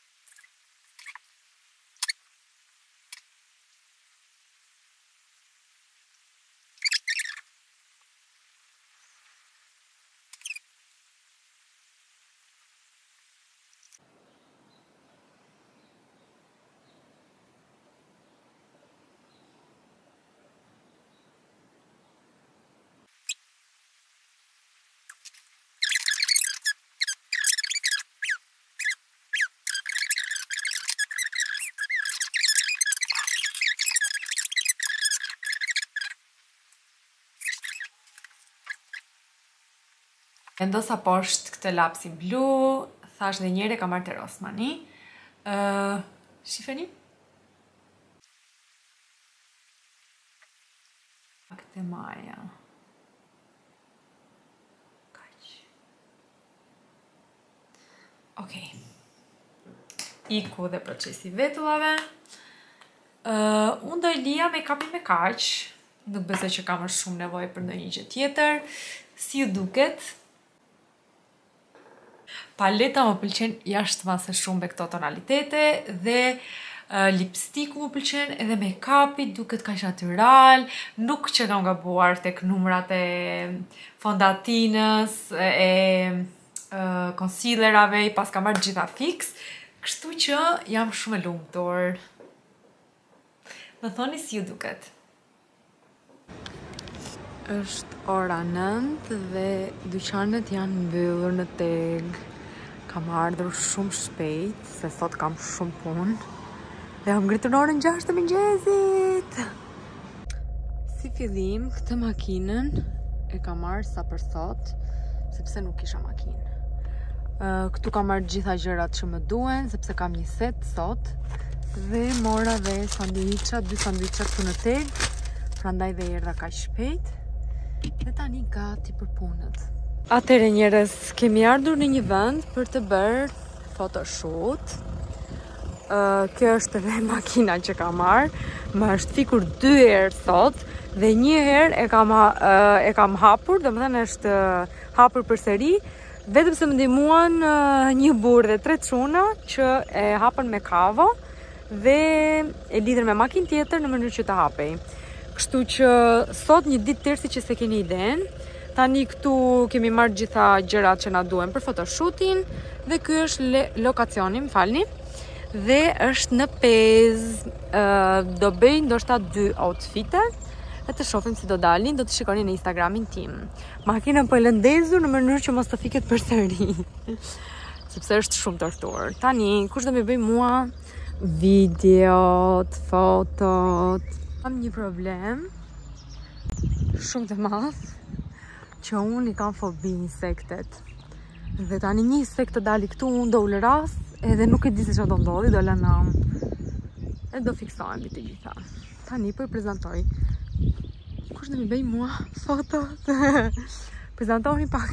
Vendosa poshtë këtë lapsi blu, thash dhe njëre ka marrë të Rossmanni. Uh, shifeni? Këtë maja. Kaq. Okej. Iku dhe procesi vetullave. Uh, unë do i lija me kapi me kaq. Nuk besoj që kam shumë nevojë për ndonjë gjë tjetër. Si ju duket? Paleta më pëlqen jashtë mase shumë me këto tonalitete dhe uh, lipstiku më pëlqen edhe make-upi duket kaq natyral, nuk që kam gabuar tek numrat e fondatinës, e uh, concealerave, i pas kam marrë gjitha fix, kështu që jam shumë e lumtur. Më thoni si ju duket. Është ora nëntë dhe dyqanet janë mbyllur në teg. Kam ardhur shumë shpejt, se sot kam shumë punë. Dhe kam ngritur në orën gjashtë të mëngjesit. Si fillim, këtë makinën e kam marrë sa për sot. sepse nuk kisha makinë. Uh, këtu kam marrë gjitha gjërat që më duen, sepse kam një set sot. Dhe mora dhe sanduiqa, dy sanduiqa këtu në teg. Prandaj dhe erdha kaq shpejt. Dhe tani gati për punët. Atëre njerëz, kemi ardhur në një vend për të bërë photoshoot. Uh, kjo është edhe makina që kam marrë. Më është fikur dy herë sot. Dhe një herë e kam, uh, e kam hapur, dhe më thënë është uh, hapur për seri. Vetëm se më ndihmuan uh, një burrë dhe tre çuna që e hapën me kavo dhe e lidhën me makinë tjetër në mënyrë që të hapej. Kështu që sot një ditë tërë si që se keni iden. Tani këtu kemi marrë gjitha gjërat që na duhen për fotoshootin dhe ky është lokacioni, më falni. Dhe është në Pezë. Uh, do bëj ndoshta dy outfite. E të shohim si do dalin, do të shikoni në Instagramin tim. Makinën po e lëndezur në mënyrë që mos të fiket përsëri. Sepse është shumë tortur. Tani, kush do më bëj mua videot, fotot. Kam një problem shumë të madh që unë i kam fobi insektet. Dhe tani një insekt të dali këtu, unë do ulë rast edhe nuk e di se çfarë do ndodhi, do lënam. E do fiksohem mbi të gjitha. Tani po i prezantoj. Kush do më bëj mua fotot? Prezantoheni pak.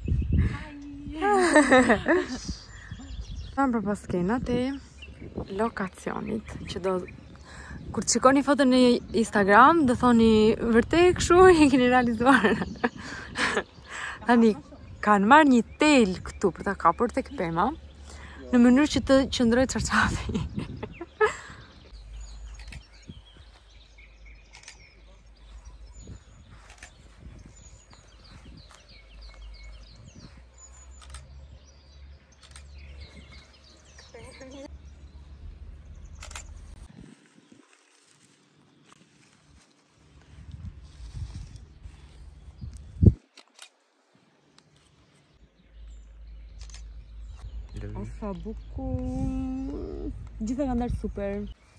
Kam për pas skenat e lokacionit që do kur të shikoni foton në Instagram do thoni vërtet kështu e keni realizuar. Tani kanë marrë një tel këtu për ta kapur tek pema në mënyrë që të qëndroj çarçafi. O sa bukur. Gjitha kanë dalë super.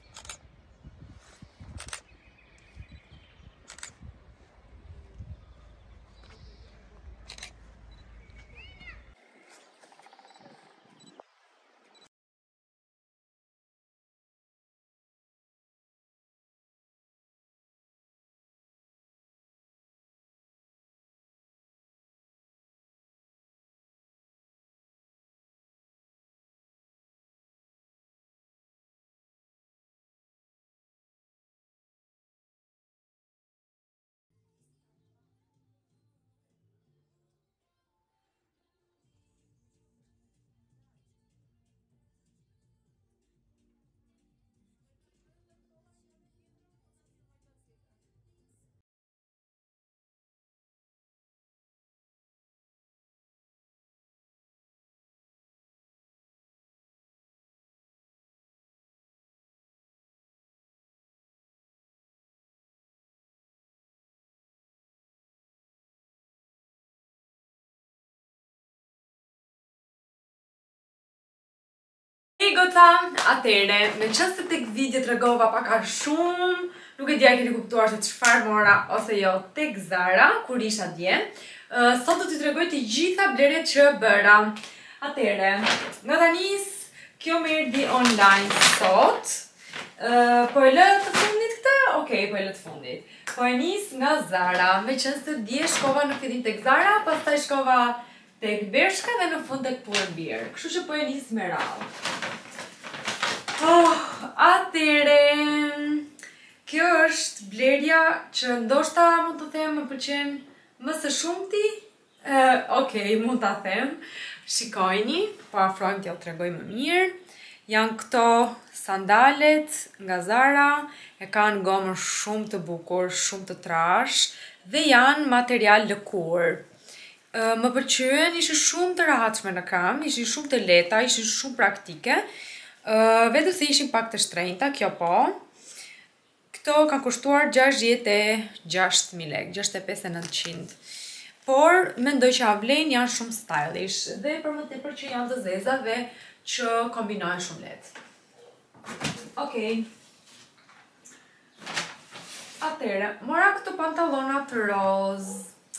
Hey goca, atere, me qënë se tek video të regova paka shumë, nuk e dja keni kuptuar se çfarë mora ose jo tek Zara, kur isha dje. Uh, sot do t'i tregoj të gjitha blerjet që bëra. Atere, nga tanis, kjo më erdhi online sot. Uh, po e lë të fundit këtë? Okej, po e lë të fundit. Po e nis nga Zara, me qënë se dje shkova në fillim tek Zara, pastaj shkova tek Bershka dhe në fund tek Pull&Bear. Kështu që po e nis me radhë. Oh, atere, kjo është blerja që ndoshta mund të them më pëlqen më së shumti. Uh, Okej, mund ta them. Shikojni, po afrojmë t'ja tregoj më mirë. Janë këto sandalet nga Zara, e kanë gomën shumë të bukur, shumë të trash dhe janë material lëkur. Uh, më pëlqyen, ishin shumë të rahatshme në kam, ishin shumë të lehta, ishin shumë praktike. Uh, vetëm se ishin pak të shtrenjta, kjo po. Këto kanë kushtuar gjashtëdhjetë e gjashtë mijë lekë, gjashtëdhjetë e pesë mijë e nëntëqind. Por mendoj që avlen janë shumë stylish dhe për më tepër që janë të zeza dhe që kombinohen shumë lehtë. Okej. Atëre, mora këto pantallona të roz.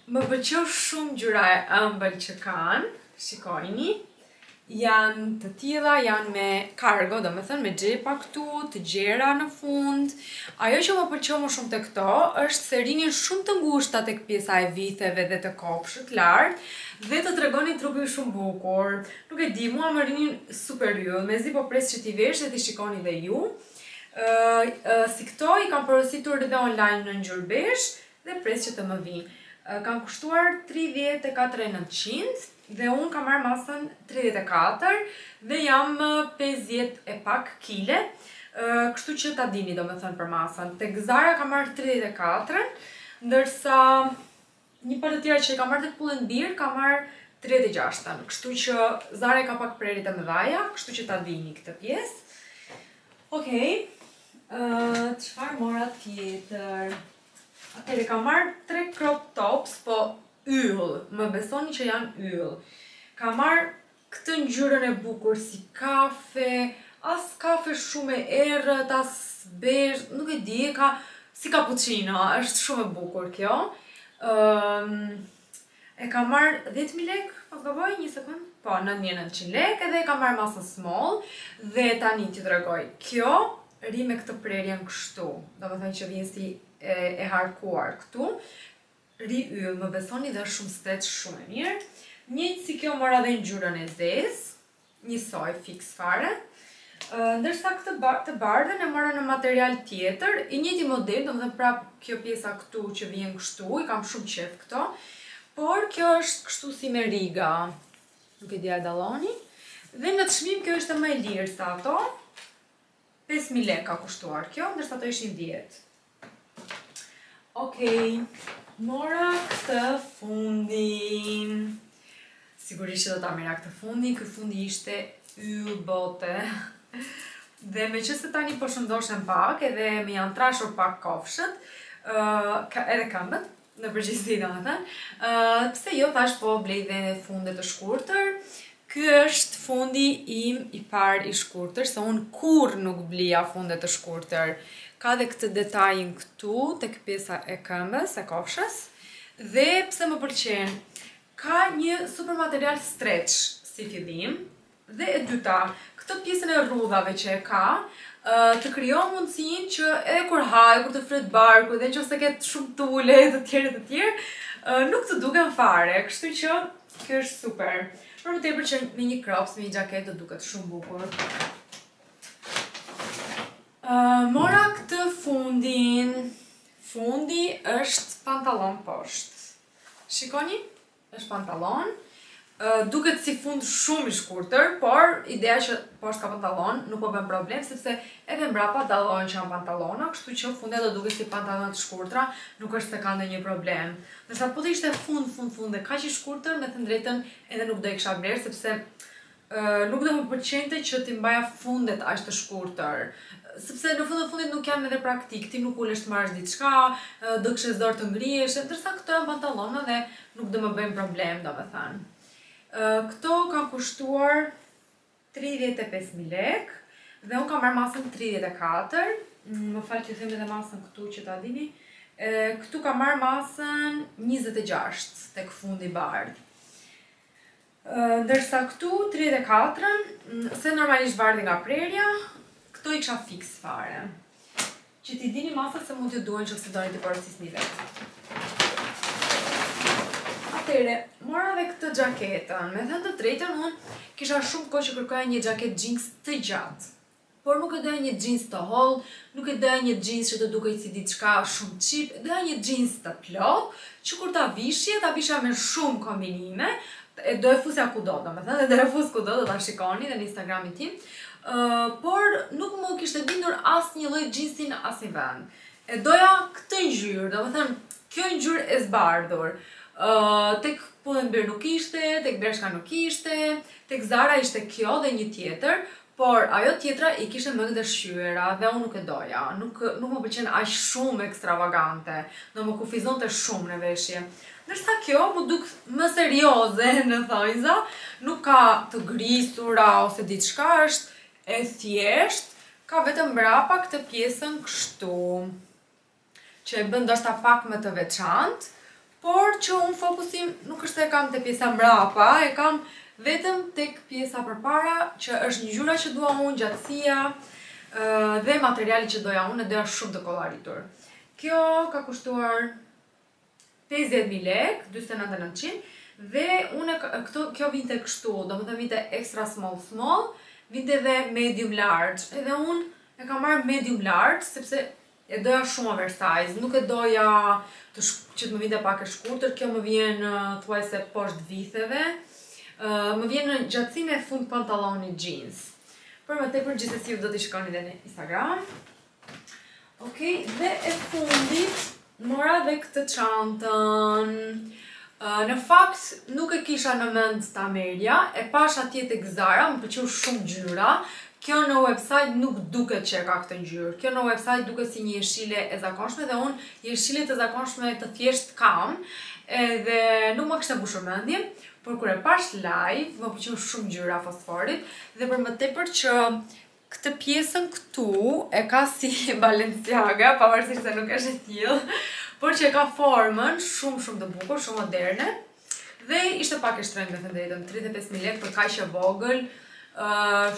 Më pëlqeu shumë ngjyra e ëmbël që kanë, shikojni. Janë të tilla, janë me cargo, do me thënë me xhepa këtu, të gjera në fund. Ajo që më pëlqeu më shumë të këto është se rinin shumë të ngushta tek pjesa e vitheve dhe të kopshët lart dhe të tregonin trupin shumë bukur. Nuk e di, mua më rinin super yll, mezi po pres që t'i vesh dhe t'i shikoni dhe ju. Uh, uh, si këto i kam porositur edhe online në ngjyrë besh dhe pres që të më vinë. Uh, kam kushtuar tridhjetë e katër e nëntëqind dhe unë kam marrë masën tridhjetë e katër dhe jam pesëdhjetë e pak kile, uh, kështu që ta dini do me thënë për masën. Tek Zara kam marrë tridhjetë e katër, ndërsa një për të tjera që i kam marrë tek Pull&Bear kam marrë tridhjetë e gjashtë, kështu që Zara ka pak prerit e mëdhaja, kështu që ta dini këtë pjesë. Okej, uh, çfarë mora tjetër? Atëre kam marrë tre crop tops, po yll, më besoni që janë yll. Kam marrë këtë ngjyrën e bukur si kafe, as kafe shumë e errët, as bezh, nuk e di, ka si cappuccino, është shumë e bukur kjo. Um, e kam marrë dhjetë mijë lek, pas gaboj, një sekund, po, nëntë mijë e nëntëqind lek, edhe e kam marrë masën small, dhe tani t'ju tregoj, kjo ri me këtë prerjen kështu, do me thënë që vjen si e, e harkuar këtu, ri yll, më besoni dhe është shumë stet, shumë e mirë. Njëjtë si kjo mora dhe ngjyrën e zezë, njësoj fix fare. Uh, ndërsa këtë bar të bardhën e mora në material tjetër, i njëjti model, do më thënë prap kjo pjesa këtu që vjen kështu, i kam shumë qef këto, por kjo është kështu si me riga, nuk e di a dalloni, dhe në çmim kjo është më e lirë sa ato, pesë mijë lekë ka kushtuar kjo, ndërsa ato ishin dhjetë. Okej, mora këtë fundin. Sigurisht që do ta merra këtë fundin, ky fundi ishte yll bote. Dhe me që se tani po shëndoshem pak edhe me janë trashur pak kofshët, uh, ka, edhe këmbët, në përgjithësi domethënë, uh, pse jo thash po blej dhe funde të shkurtër. Ky është fundi im i parë i shkurtër, se unë kur nuk blija funde të shkurtër. Ka dhe këtë detajin këtu, tek pjesa e këmbës, e kofshës, dhe pse më pëlqen, ka një super material stretch si fillim, dhe e dyta, këtë pjesën e rrudhave që e ka, të krijon mundësinë që edhe kur haj, kur të flet barku, dhe nëse ketë shumë tule, të tjerë të tjerë, nuk të duken fare, kështu që kjo është super. Për më tepër që me një crops, me një xhaketë do duket shumë bukur. Uh, mora këtë fundin. Fundi është pantallon poshtë. Shikoni, është pantallon. Uh, duket si fund shumë i shkurtër, por ideja që poshtë ka pantallon nuk po bën problem, sepse edhe mbrapa dallohen që janë pantallona, kështu që fundet do duket si pantallona të shkurtra, nuk është se ka ndonjë problem. Nësa po të ishte fund, fund, fund dhe kaq i shkurtër, me të drejtën edhe nuk do e kisha blerë, sepse uh, nuk do më pëlqente që ti mbaja fundet aq të shkurtër. Sepse në fund të fundit nuk janë edhe praktik, ti nuk ulesh të marrësh diçka, do këshes dorë të ngrihesh, ndërsa këto janë pantallona dhe nuk do më bëjnë problem, domethënë. Uh, këto kanë kushtuar tridhjetë e pesë mijë lekë dhe unë kam marrë masën tridhjetë e katër. Më falë që them edhe masën këtu që ta dini. Uh, këtu kam marrë masën njëzet e gjashtë tek fundi bardh. Uh, ndërsa këtu tridhjetë e katër, se normalisht bardhi nga prerja, këto i kisha fix fare. Që ti dini masat se mund t'ju duhen që se doni të porosisni vetë. Atere, mora dhe këtë xhaketën. Me thënë të drejtën, unë kisha shumë kohë që kërkoja një xhaketë jeans të gjatë. Por nuk e doja një jeans të hollë, nuk e doja një jeans që të dukej si diçka shumë cheap, doja një jeans të plotë, që kur ta vishje, ta visha me shumë kombinime, e do e fusja kudo, domethënë, do e fus kudo, do ta shikoni dhe në Instagramin tim. Uh, por nuk më kishte bindur asnjë lloj jeansi në asnjë vend. E doja këtë ngjyrë, domethënë, kjo ngjyrë e zbardhur. Uh, tek Pull&Bear nuk ishte, tek Bershka nuk ishte, tek Zara ishte kjo dhe një tjetër, por ajo tjetra i kishte më të shqyera dhe unë nuk e doja, nuk, nuk më pëlqen aq shumë ekstravagante, do më kufizonte shumë në veshje. Ndërsa kjo më duk më serioze në thojza, nuk ka të grisura ose diçka, është e thjesht, ka vetëm mbrapa këtë pjesën kështu, që e bën ndoshta pak më të veçantë. por që unë fokusim nuk është se e kam të pjesa mbrapa, e kam vetëm tek pjesa përpara, që është ngjyra që dua unë, gjatësia dhe materiali që doja unë, e doja shumë të kollaritur. Kjo ka kushtuar pesëdhjetë mijë lekë, dyqin e nëntëdhjetë mijë e nëntëqind, dhe unë këto kjo vinte kështu, domethënë vinte extra small small, vinte edhe medium large. Edhe unë e kam marrë medium large sepse e doja shumë oversize, nuk e doja të që të më vinte pak e shkurtër, kjo më vjen thuajse poshtë vitheve. Uh, më vjen në gjatësinë e fund pantalloni jeans. Për më tepër gjithsesi ju do t'i shikoni edhe në Instagram. Okej, dhe e fundit mora dhe këtë çantën. Uh, në fakt nuk e kisha në mend ta merja, e pash atje tek Zara, më pëlqeu shumë ngjyra. Kjo në website nuk duket që e ka këtë ngjyrë. Kjo në website duket si një jeshile e zakonshme dhe unë jeshilet e zakonshme të thjesht kam, edhe nuk më kishte mbushur mendjen. Por kur e pash live, më pëlqeu shumë ngjyra fosforit dhe për më tepër që këtë pjesën këtu e ka si Balenciaga, pavarësisht se nuk është e tillë, por që e ka formën shumë shumë të bukur, shumë moderne dhe ishte pak e shtrenjtë me thënë drejtën, tridhjetë e pesë mijë lekë për kaq e vogël. Uh,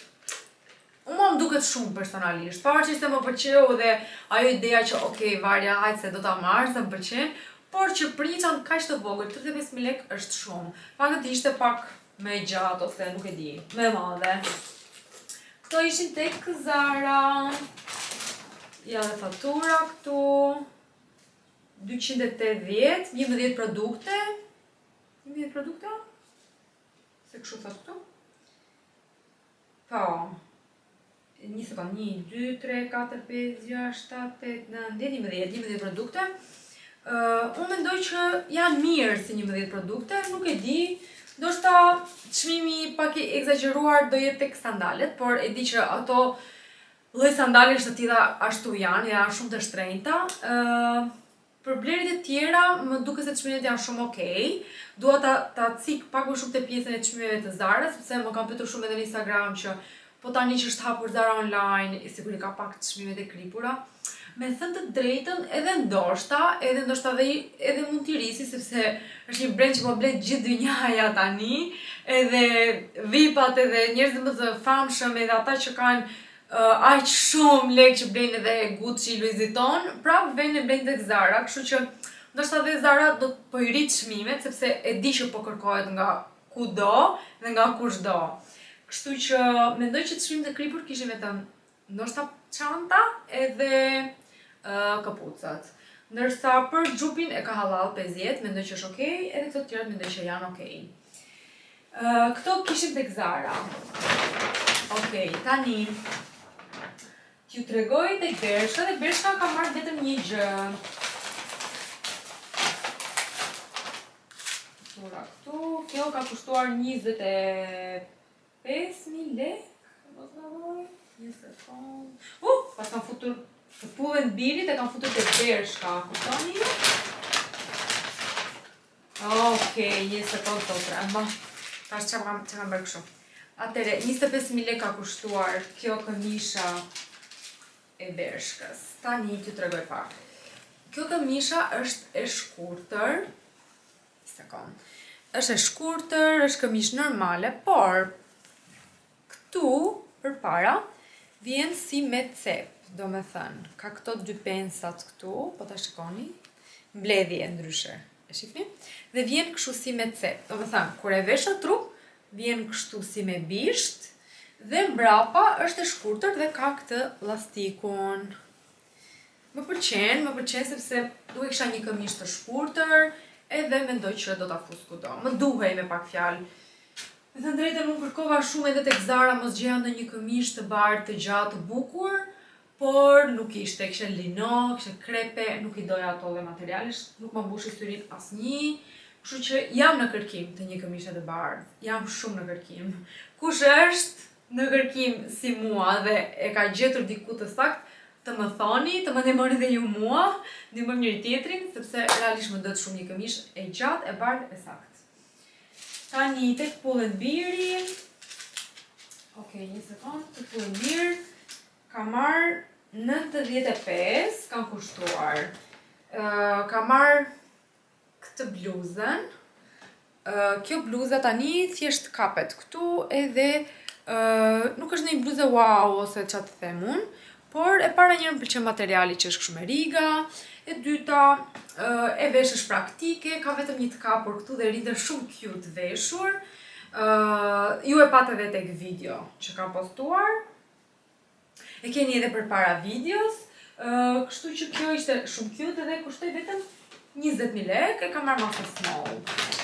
Unë më duket shumë personalisht, pavarësisht se më pëlqeu dhe ajo ideja që okay, Varja, hajde se do ta marr, se më pëlqen. Por që për një çantë kaq të vogël, tridhjetë e pesë mijë lekë është shumë. Pakët ishte pak më e gjatë ose nuk e di, më e madhe. Këto ishin tek Zara. Ja dhe fatura këtu. dyqin e tetëdhjetë, njëmbëdhjetë produkte. njëmbëdhjetë produkte? Se kështu thot këtu? Po. Një sekond, një, dy, tre, katër, pesë, gjashtë, shtatë, tetë, nëntë, dhjetë, njëmbëdhjetë, njëmbëdhjetë produkte. Uh, unë mendoj që janë mirë si njëmbëdhjetë produkte, nuk e di, ndoshta çmimi pak i egzageruar do jetë tek sandalet, por e di që ato lloj sandalesh të tilla ashtu janë, janë shumë të shtrenjta. Uh, për blerit e tjera më duket se çmimet janë shumë okay. Dua ta ta cik pak më shumë te pjesën e çmimeve të Zara, sepse më kanë pyetur shumë edhe në Instagram që po tani që është hapur Zara online, i siguri ka pak çmimet e kripura. Me thënë të drejtën, edhe ndoshta, edhe ndoshta dhe edhe mund t'i risi, sepse është një brand që po blet gjithë dynjaja tani, edhe vipat edhe njerëzit më të famshëm, edhe ata që kanë uh, aq shumë lekë që blejnë edhe Gucci, Louis Vuitton, prap vjen e blejnë tek Zara, kështu që ndoshta dhe Zara do të po i rrit çmimet, sepse e di që po kërkohet nga kudo dhe nga kushdo. Kështu që mendoj që çmimet e kripur kishin vetëm ndoshta çanta edhe Uh, kapucat. Ndërsa për xhupin e ka halal pesëdhjetë, mendoj që është okay, edhe këto të tjerat mendoj që janë okay. Uh, këto kishin tek Zara. Okej, tani t'ju tregoj tek Bershka, dhe Bershka ka marrë vetëm një gjë. Tura këtu, kjo ka kushtuar njëzet e pesë mijë lekë. Një sekond. Uh, pas kam futur të pullën birit e kam futur të Bershka, kuptoni? Okej, një sekund të utre, ma, tash që kam, që kam bërë kështu. Atere, njëzet e pesë mijë lekë ka kushtuar kjo këmisha e Bershkës. Tani t'ju tregoj pak. Kjo këmisha është e shkurtër, një sekund, është e shkurtër, është këmish normale, por këtu, përpara, vjen si me cep. Do me thënë, ka këto dy pensat këtu, po ta shikoni, mbledhje ndryshe, e shifni? Dhe vjen kështu si me cep, do me thënë, kur e vesh në trup, vjen kështu si me bisht, dhe mbrapa është e shkurtër dhe ka këtë lastikun. Më pëlqen, më pëlqen sepse duke kisha një këmish të shkurtër, edhe mendoj që do ta fus kudo. Më duhej me pak fjalë. Me thënë drejtën, unë kërkova shumë edhe tek Zara, mos gjeja ndonjë këmish të bardhë, të gjatë, të bukur, por nuk ishte, kishte lino, kishte krepe, nuk i doja ato dhe materialisht, nuk më mbushi syrin asnjë, kështu që jam në kërkim të një këmishe të bardhë, jam shumë në kërkim. Kush është në kërkim si mua dhe e ka gjetur diku të saktë, të më thoni, të më ndihmoni dhe ju mua, ndihmojmë njëri tjetrin, sepse realisht më duhet shumë një këmish e gjatë, e bardhë, e saktë. Tani tek Pull&Bear. Okej, një sekond, tek Pull&Bear ka marrë nëntëdhjetë e pesë, kanë kushtuar. Uh, ka marrë këtë bluzën. Uh, kjo bluza tani thjesht kapet këtu edhe uh, nuk është një bluzë wow ose çfarë të them unë, por e para njërë më pëlqen materiali që është kështu me riga, e dyta uh, e vesh është praktike, ka vetëm një të kapur këtu dhe rritet shumë cute veshur. Uh, ju e patë edhe tek video që kam postuar, e keni edhe për para videos, uh, kështu që kjo ishte shumë cute edhe kushtoi vetëm njëzet mijë lekë, e kam marrë masë small.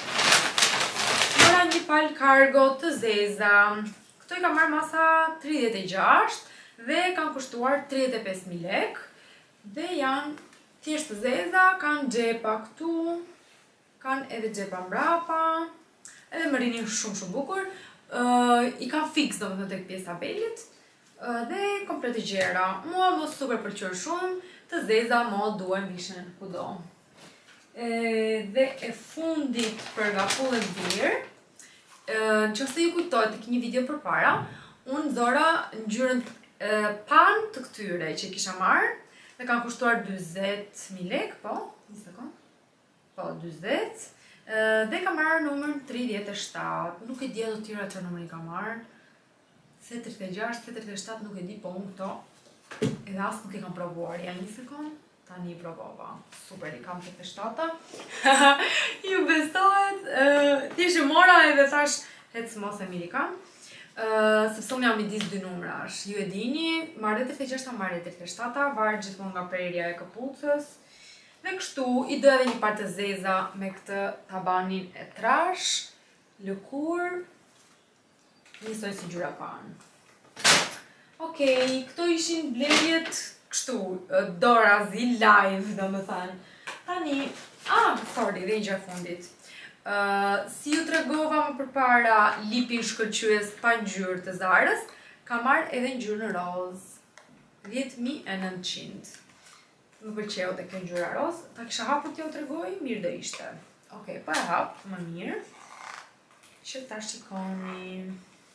Mora një pal cargo të zeza, këto i kam marrë masa tridhjetë e gjashtë dhe kanë kushtuar tridhjetë e pesë mijë lekë dhe janë thjesht të zeza, kanë xhepa këtu, kanë edhe xhepa mbrapa, edhe më rinin shumë shumë bukur, uh, i kanë fix do më thënë tek pjesa belit uh, dhe komplet të gjera. Mua më super pëlqyer shumë, të zeza mo duhen vishen kudo. E, dhe e fundit për nga pullën birë, në që se ju kujtojt të një video për para, unë zora ngjyrën pan të këtyre që i kisha marrë dhe kanë kushtuar dyzet mijë lekë, po, një sekond, po, dyzet, dhe kam marrë numër tridhjetë e shtatë, nuk e di ato tjera që numër i kam marrë, se tridhjetë e gjashtë, se tridhjetë e shtatë nuk e di, po unë këto, edhe asë nuk i kam provuar, ja një sekond, tani i provova, super, i kam tridhjetë e shtatë, ju besohet, thjesht e mora edhe thash, hec mos e mirë i kam, sepse unë jam midis dy numrash, ju e dini, marrë tridhjetë e gjashtë, marrë tridhjetë e shtatë, varet gjithmonë nga prerja e këpucës, dhe kështu, i do edhe një parë të zeza me këtë tabanin e trash, lëkur, njësoj si gjyra pan. Okej, këto ishin blerjet kështu, dorazi live, do më thënë. Tani, ah, sorry, dhe një gjë e fundit. Uh, si ju tregova më përpara lipin shkëlqyes pa ngjyrë të Zarës, ka marrë edhe ngjyrën roz, dhjetë mijë e nëntëqind. Më pëlqeu te kjo ngjyra roz, ta kisha hapur t'ju tregoj, mirë do ishte. Okej, pa e hap, më mirë. Që ta shikoni.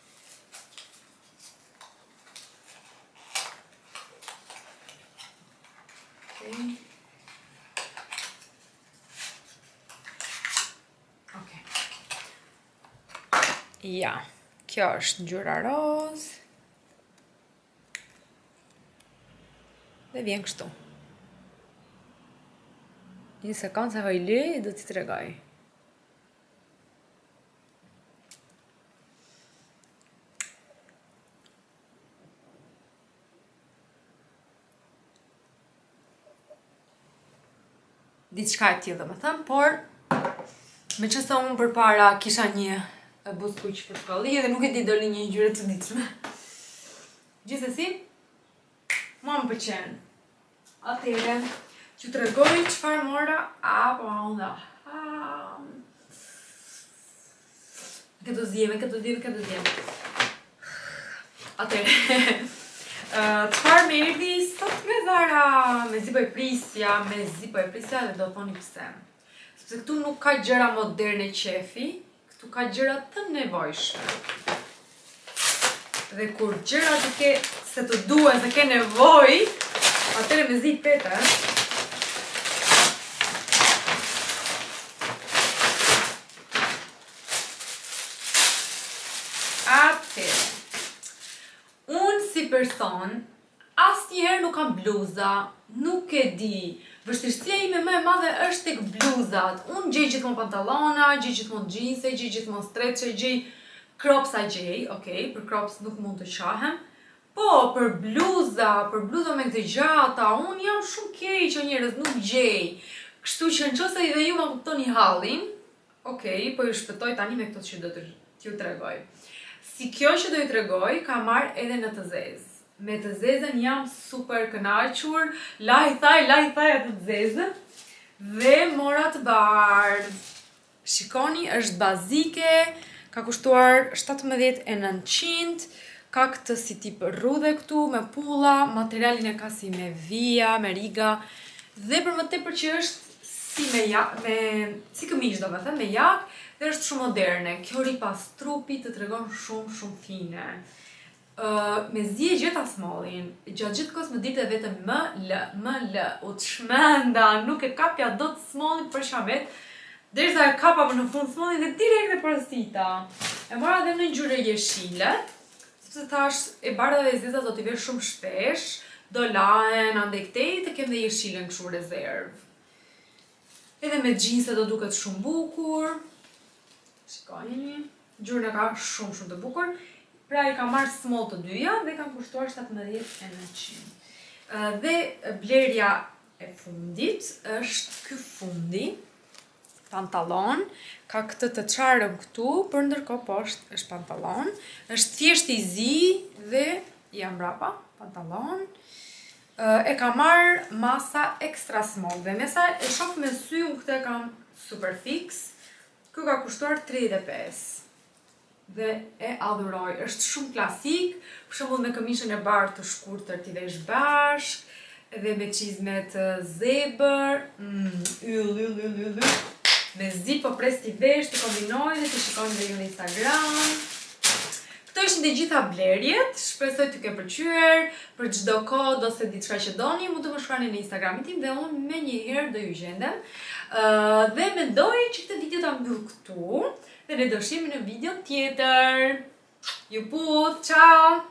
Okej. Okej. Ja, kjo është ngjyra roz. Dhe vjen kështu. Një sekundë se hajli, do t'i tregoj. Diçka e tillë, domethënë, por me që sa unë përpara kisha një buskuq për shkolli dhe nuk e di doli një ngjyrë e çuditshme. Gjithsesi, mua më pëlqen. Atëherë, t'ju tregoj çfarë mora, apo unë. Këtë zjeme, këtë zjeme, këtë zjeme. Atëherë, çfarë më erdhi sot me Zara, me zi po e prisja, me zi po e prisja dhe do thoni pse. Sepse këtu nuk ka gjëra moderne qefi, këtu ka gjëra të nevojshme. Dhe kur gjëra të ke se të duhen, se ke nevoj, atëre me zi pete. Atëre. Unë si person, asnjëherë nuk kam bluza, nuk e di. Vështirësia ime më e madhe është tek bluzat. Unë gjej gjithmonë pantallona, gjej gjithmonë xhinse, gjej gjithmonë streçe, gjej cropsa gjej, okay, për crops nuk mund të qahem. Po, për bluza, për bluza me këtë gjata, unë jam shumë keq, o njerëz, nuk gjej. Kështu që nëse edhe ju më kuptoni hallin, okay, po ju shpëtoj tani me këto që do të t'ju tregoj. Si kjo që do ju tregoj, ka marrë edhe në të zezë. Me të zezën jam super kënaqur, laj thaj, laj thaj atë të zezën, dhe mora të bardhë. Shikoni, është bazike, ka kushtuar shtatëmbëdhjetë e nëntëqind, ka këtë si tip rrudhe këtu, me pulla, materialin e ka si me vija, me riga, dhe për më tepër që është si me jak, me, si këmish do me thënë, me jak, dhe është shumë moderne. Kjo ri pas trupi të tregon shumë, shumë fine. Uh, me zi e gjeta smallin, gjatë gjithë kohës më dite vetëm më lë, më lë, u të shmenda, nuk e kapja do të smallin për shamet, Derisa e kapa më në fund smallin dhe direkt e porosita. E mora edhe në ngjyrë jeshile, sepse thash e bardha dhe e zeza do t'i vesh shumë shpesh, do lahen, andaj këtej të kem dhe jeshilen kështu rezervë. Edhe me xhinse do duket shumë bukur. Shikoni, ngjyrën e ka shumë shumë të bukur. Pra i kam marrë small të dyja dhe kam kushtuar shtatëmbëdhjetë e nëntëqind. Dhe blerja e fundit është ky fundi, pantallon, ka këtë të çarën këtu, për ndërkohë poshtë është pantallon, është thjesht i zi dhe jam mbrapa, pantallon. E kam marrë masa extra small dhe mesa e shoh me sy, unë këtë e kam super fix. Ky ka kushtuar tridhjetë e pesë. Dhe e adhuroj, është shumë klasik, për shembull me këmishën e bardhë të shkurtër t'i vesh bashk, edhe me çizmet zebër, mm, yll, yll, yll, yll, yll. Me zi po pres t'i vesh, t'i kombinoj dhe t'i shikoni dhe ju në Instagram. Këto ishin të gjitha blerjet, shpresoj t'ju ke pëlqyer, për çdo kod ose diçka që doni, mund të më shkruani në Instagramin tim dhe unë menjëherë do ju gjendem. Uh, dhe mendoj që këtë video ta mbyll këtu. Dhe ne do shihemi në video tjetër. Ju puth, ciao!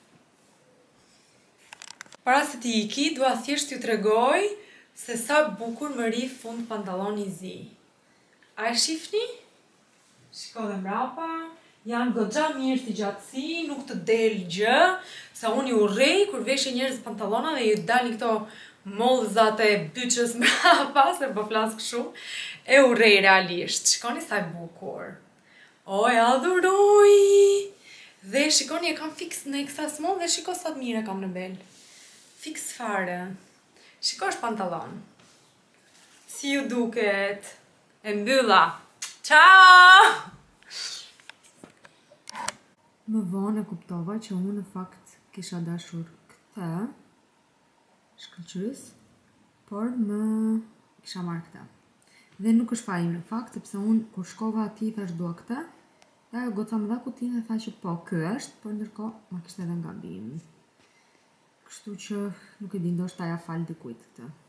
Para se t'i iki, dua thjesht t'ju tregoj se sa bukur më ri fund pantalloni i zi. A e shifni? Shiko dhe mbrapa. Janë goxha mirë si gjatësi, nuk të del gjë. Sa unë ju urrej kur veshin njerëz pantallona dhe ju dalin këto mollëzat e byçës mbrapa, se po flas kështu. E urrej realisht. Shikoni sa e bukur. O, e adhuroj! Dhe shikoni e kam fix në extra small dhe shiko sa të mirë e kam në bel. Fix fare. Shiko është pantallon. Si ju duket? E mbylla. Ciao! Më vonë e kuptova që unë në fakt kisha dashur këtë shkëlqyrës, por më kisha marrë këtë. Dhe nuk është fare në fakt, sepse unë kur shkova aty thash dua këtë, dhe ajo goca më dha kutinë dhe tha që po, ky është, por ndërkohë ma kishte edhe ngabim. Kështu që nuk e di, ndoshta ja fal dikujt këtë.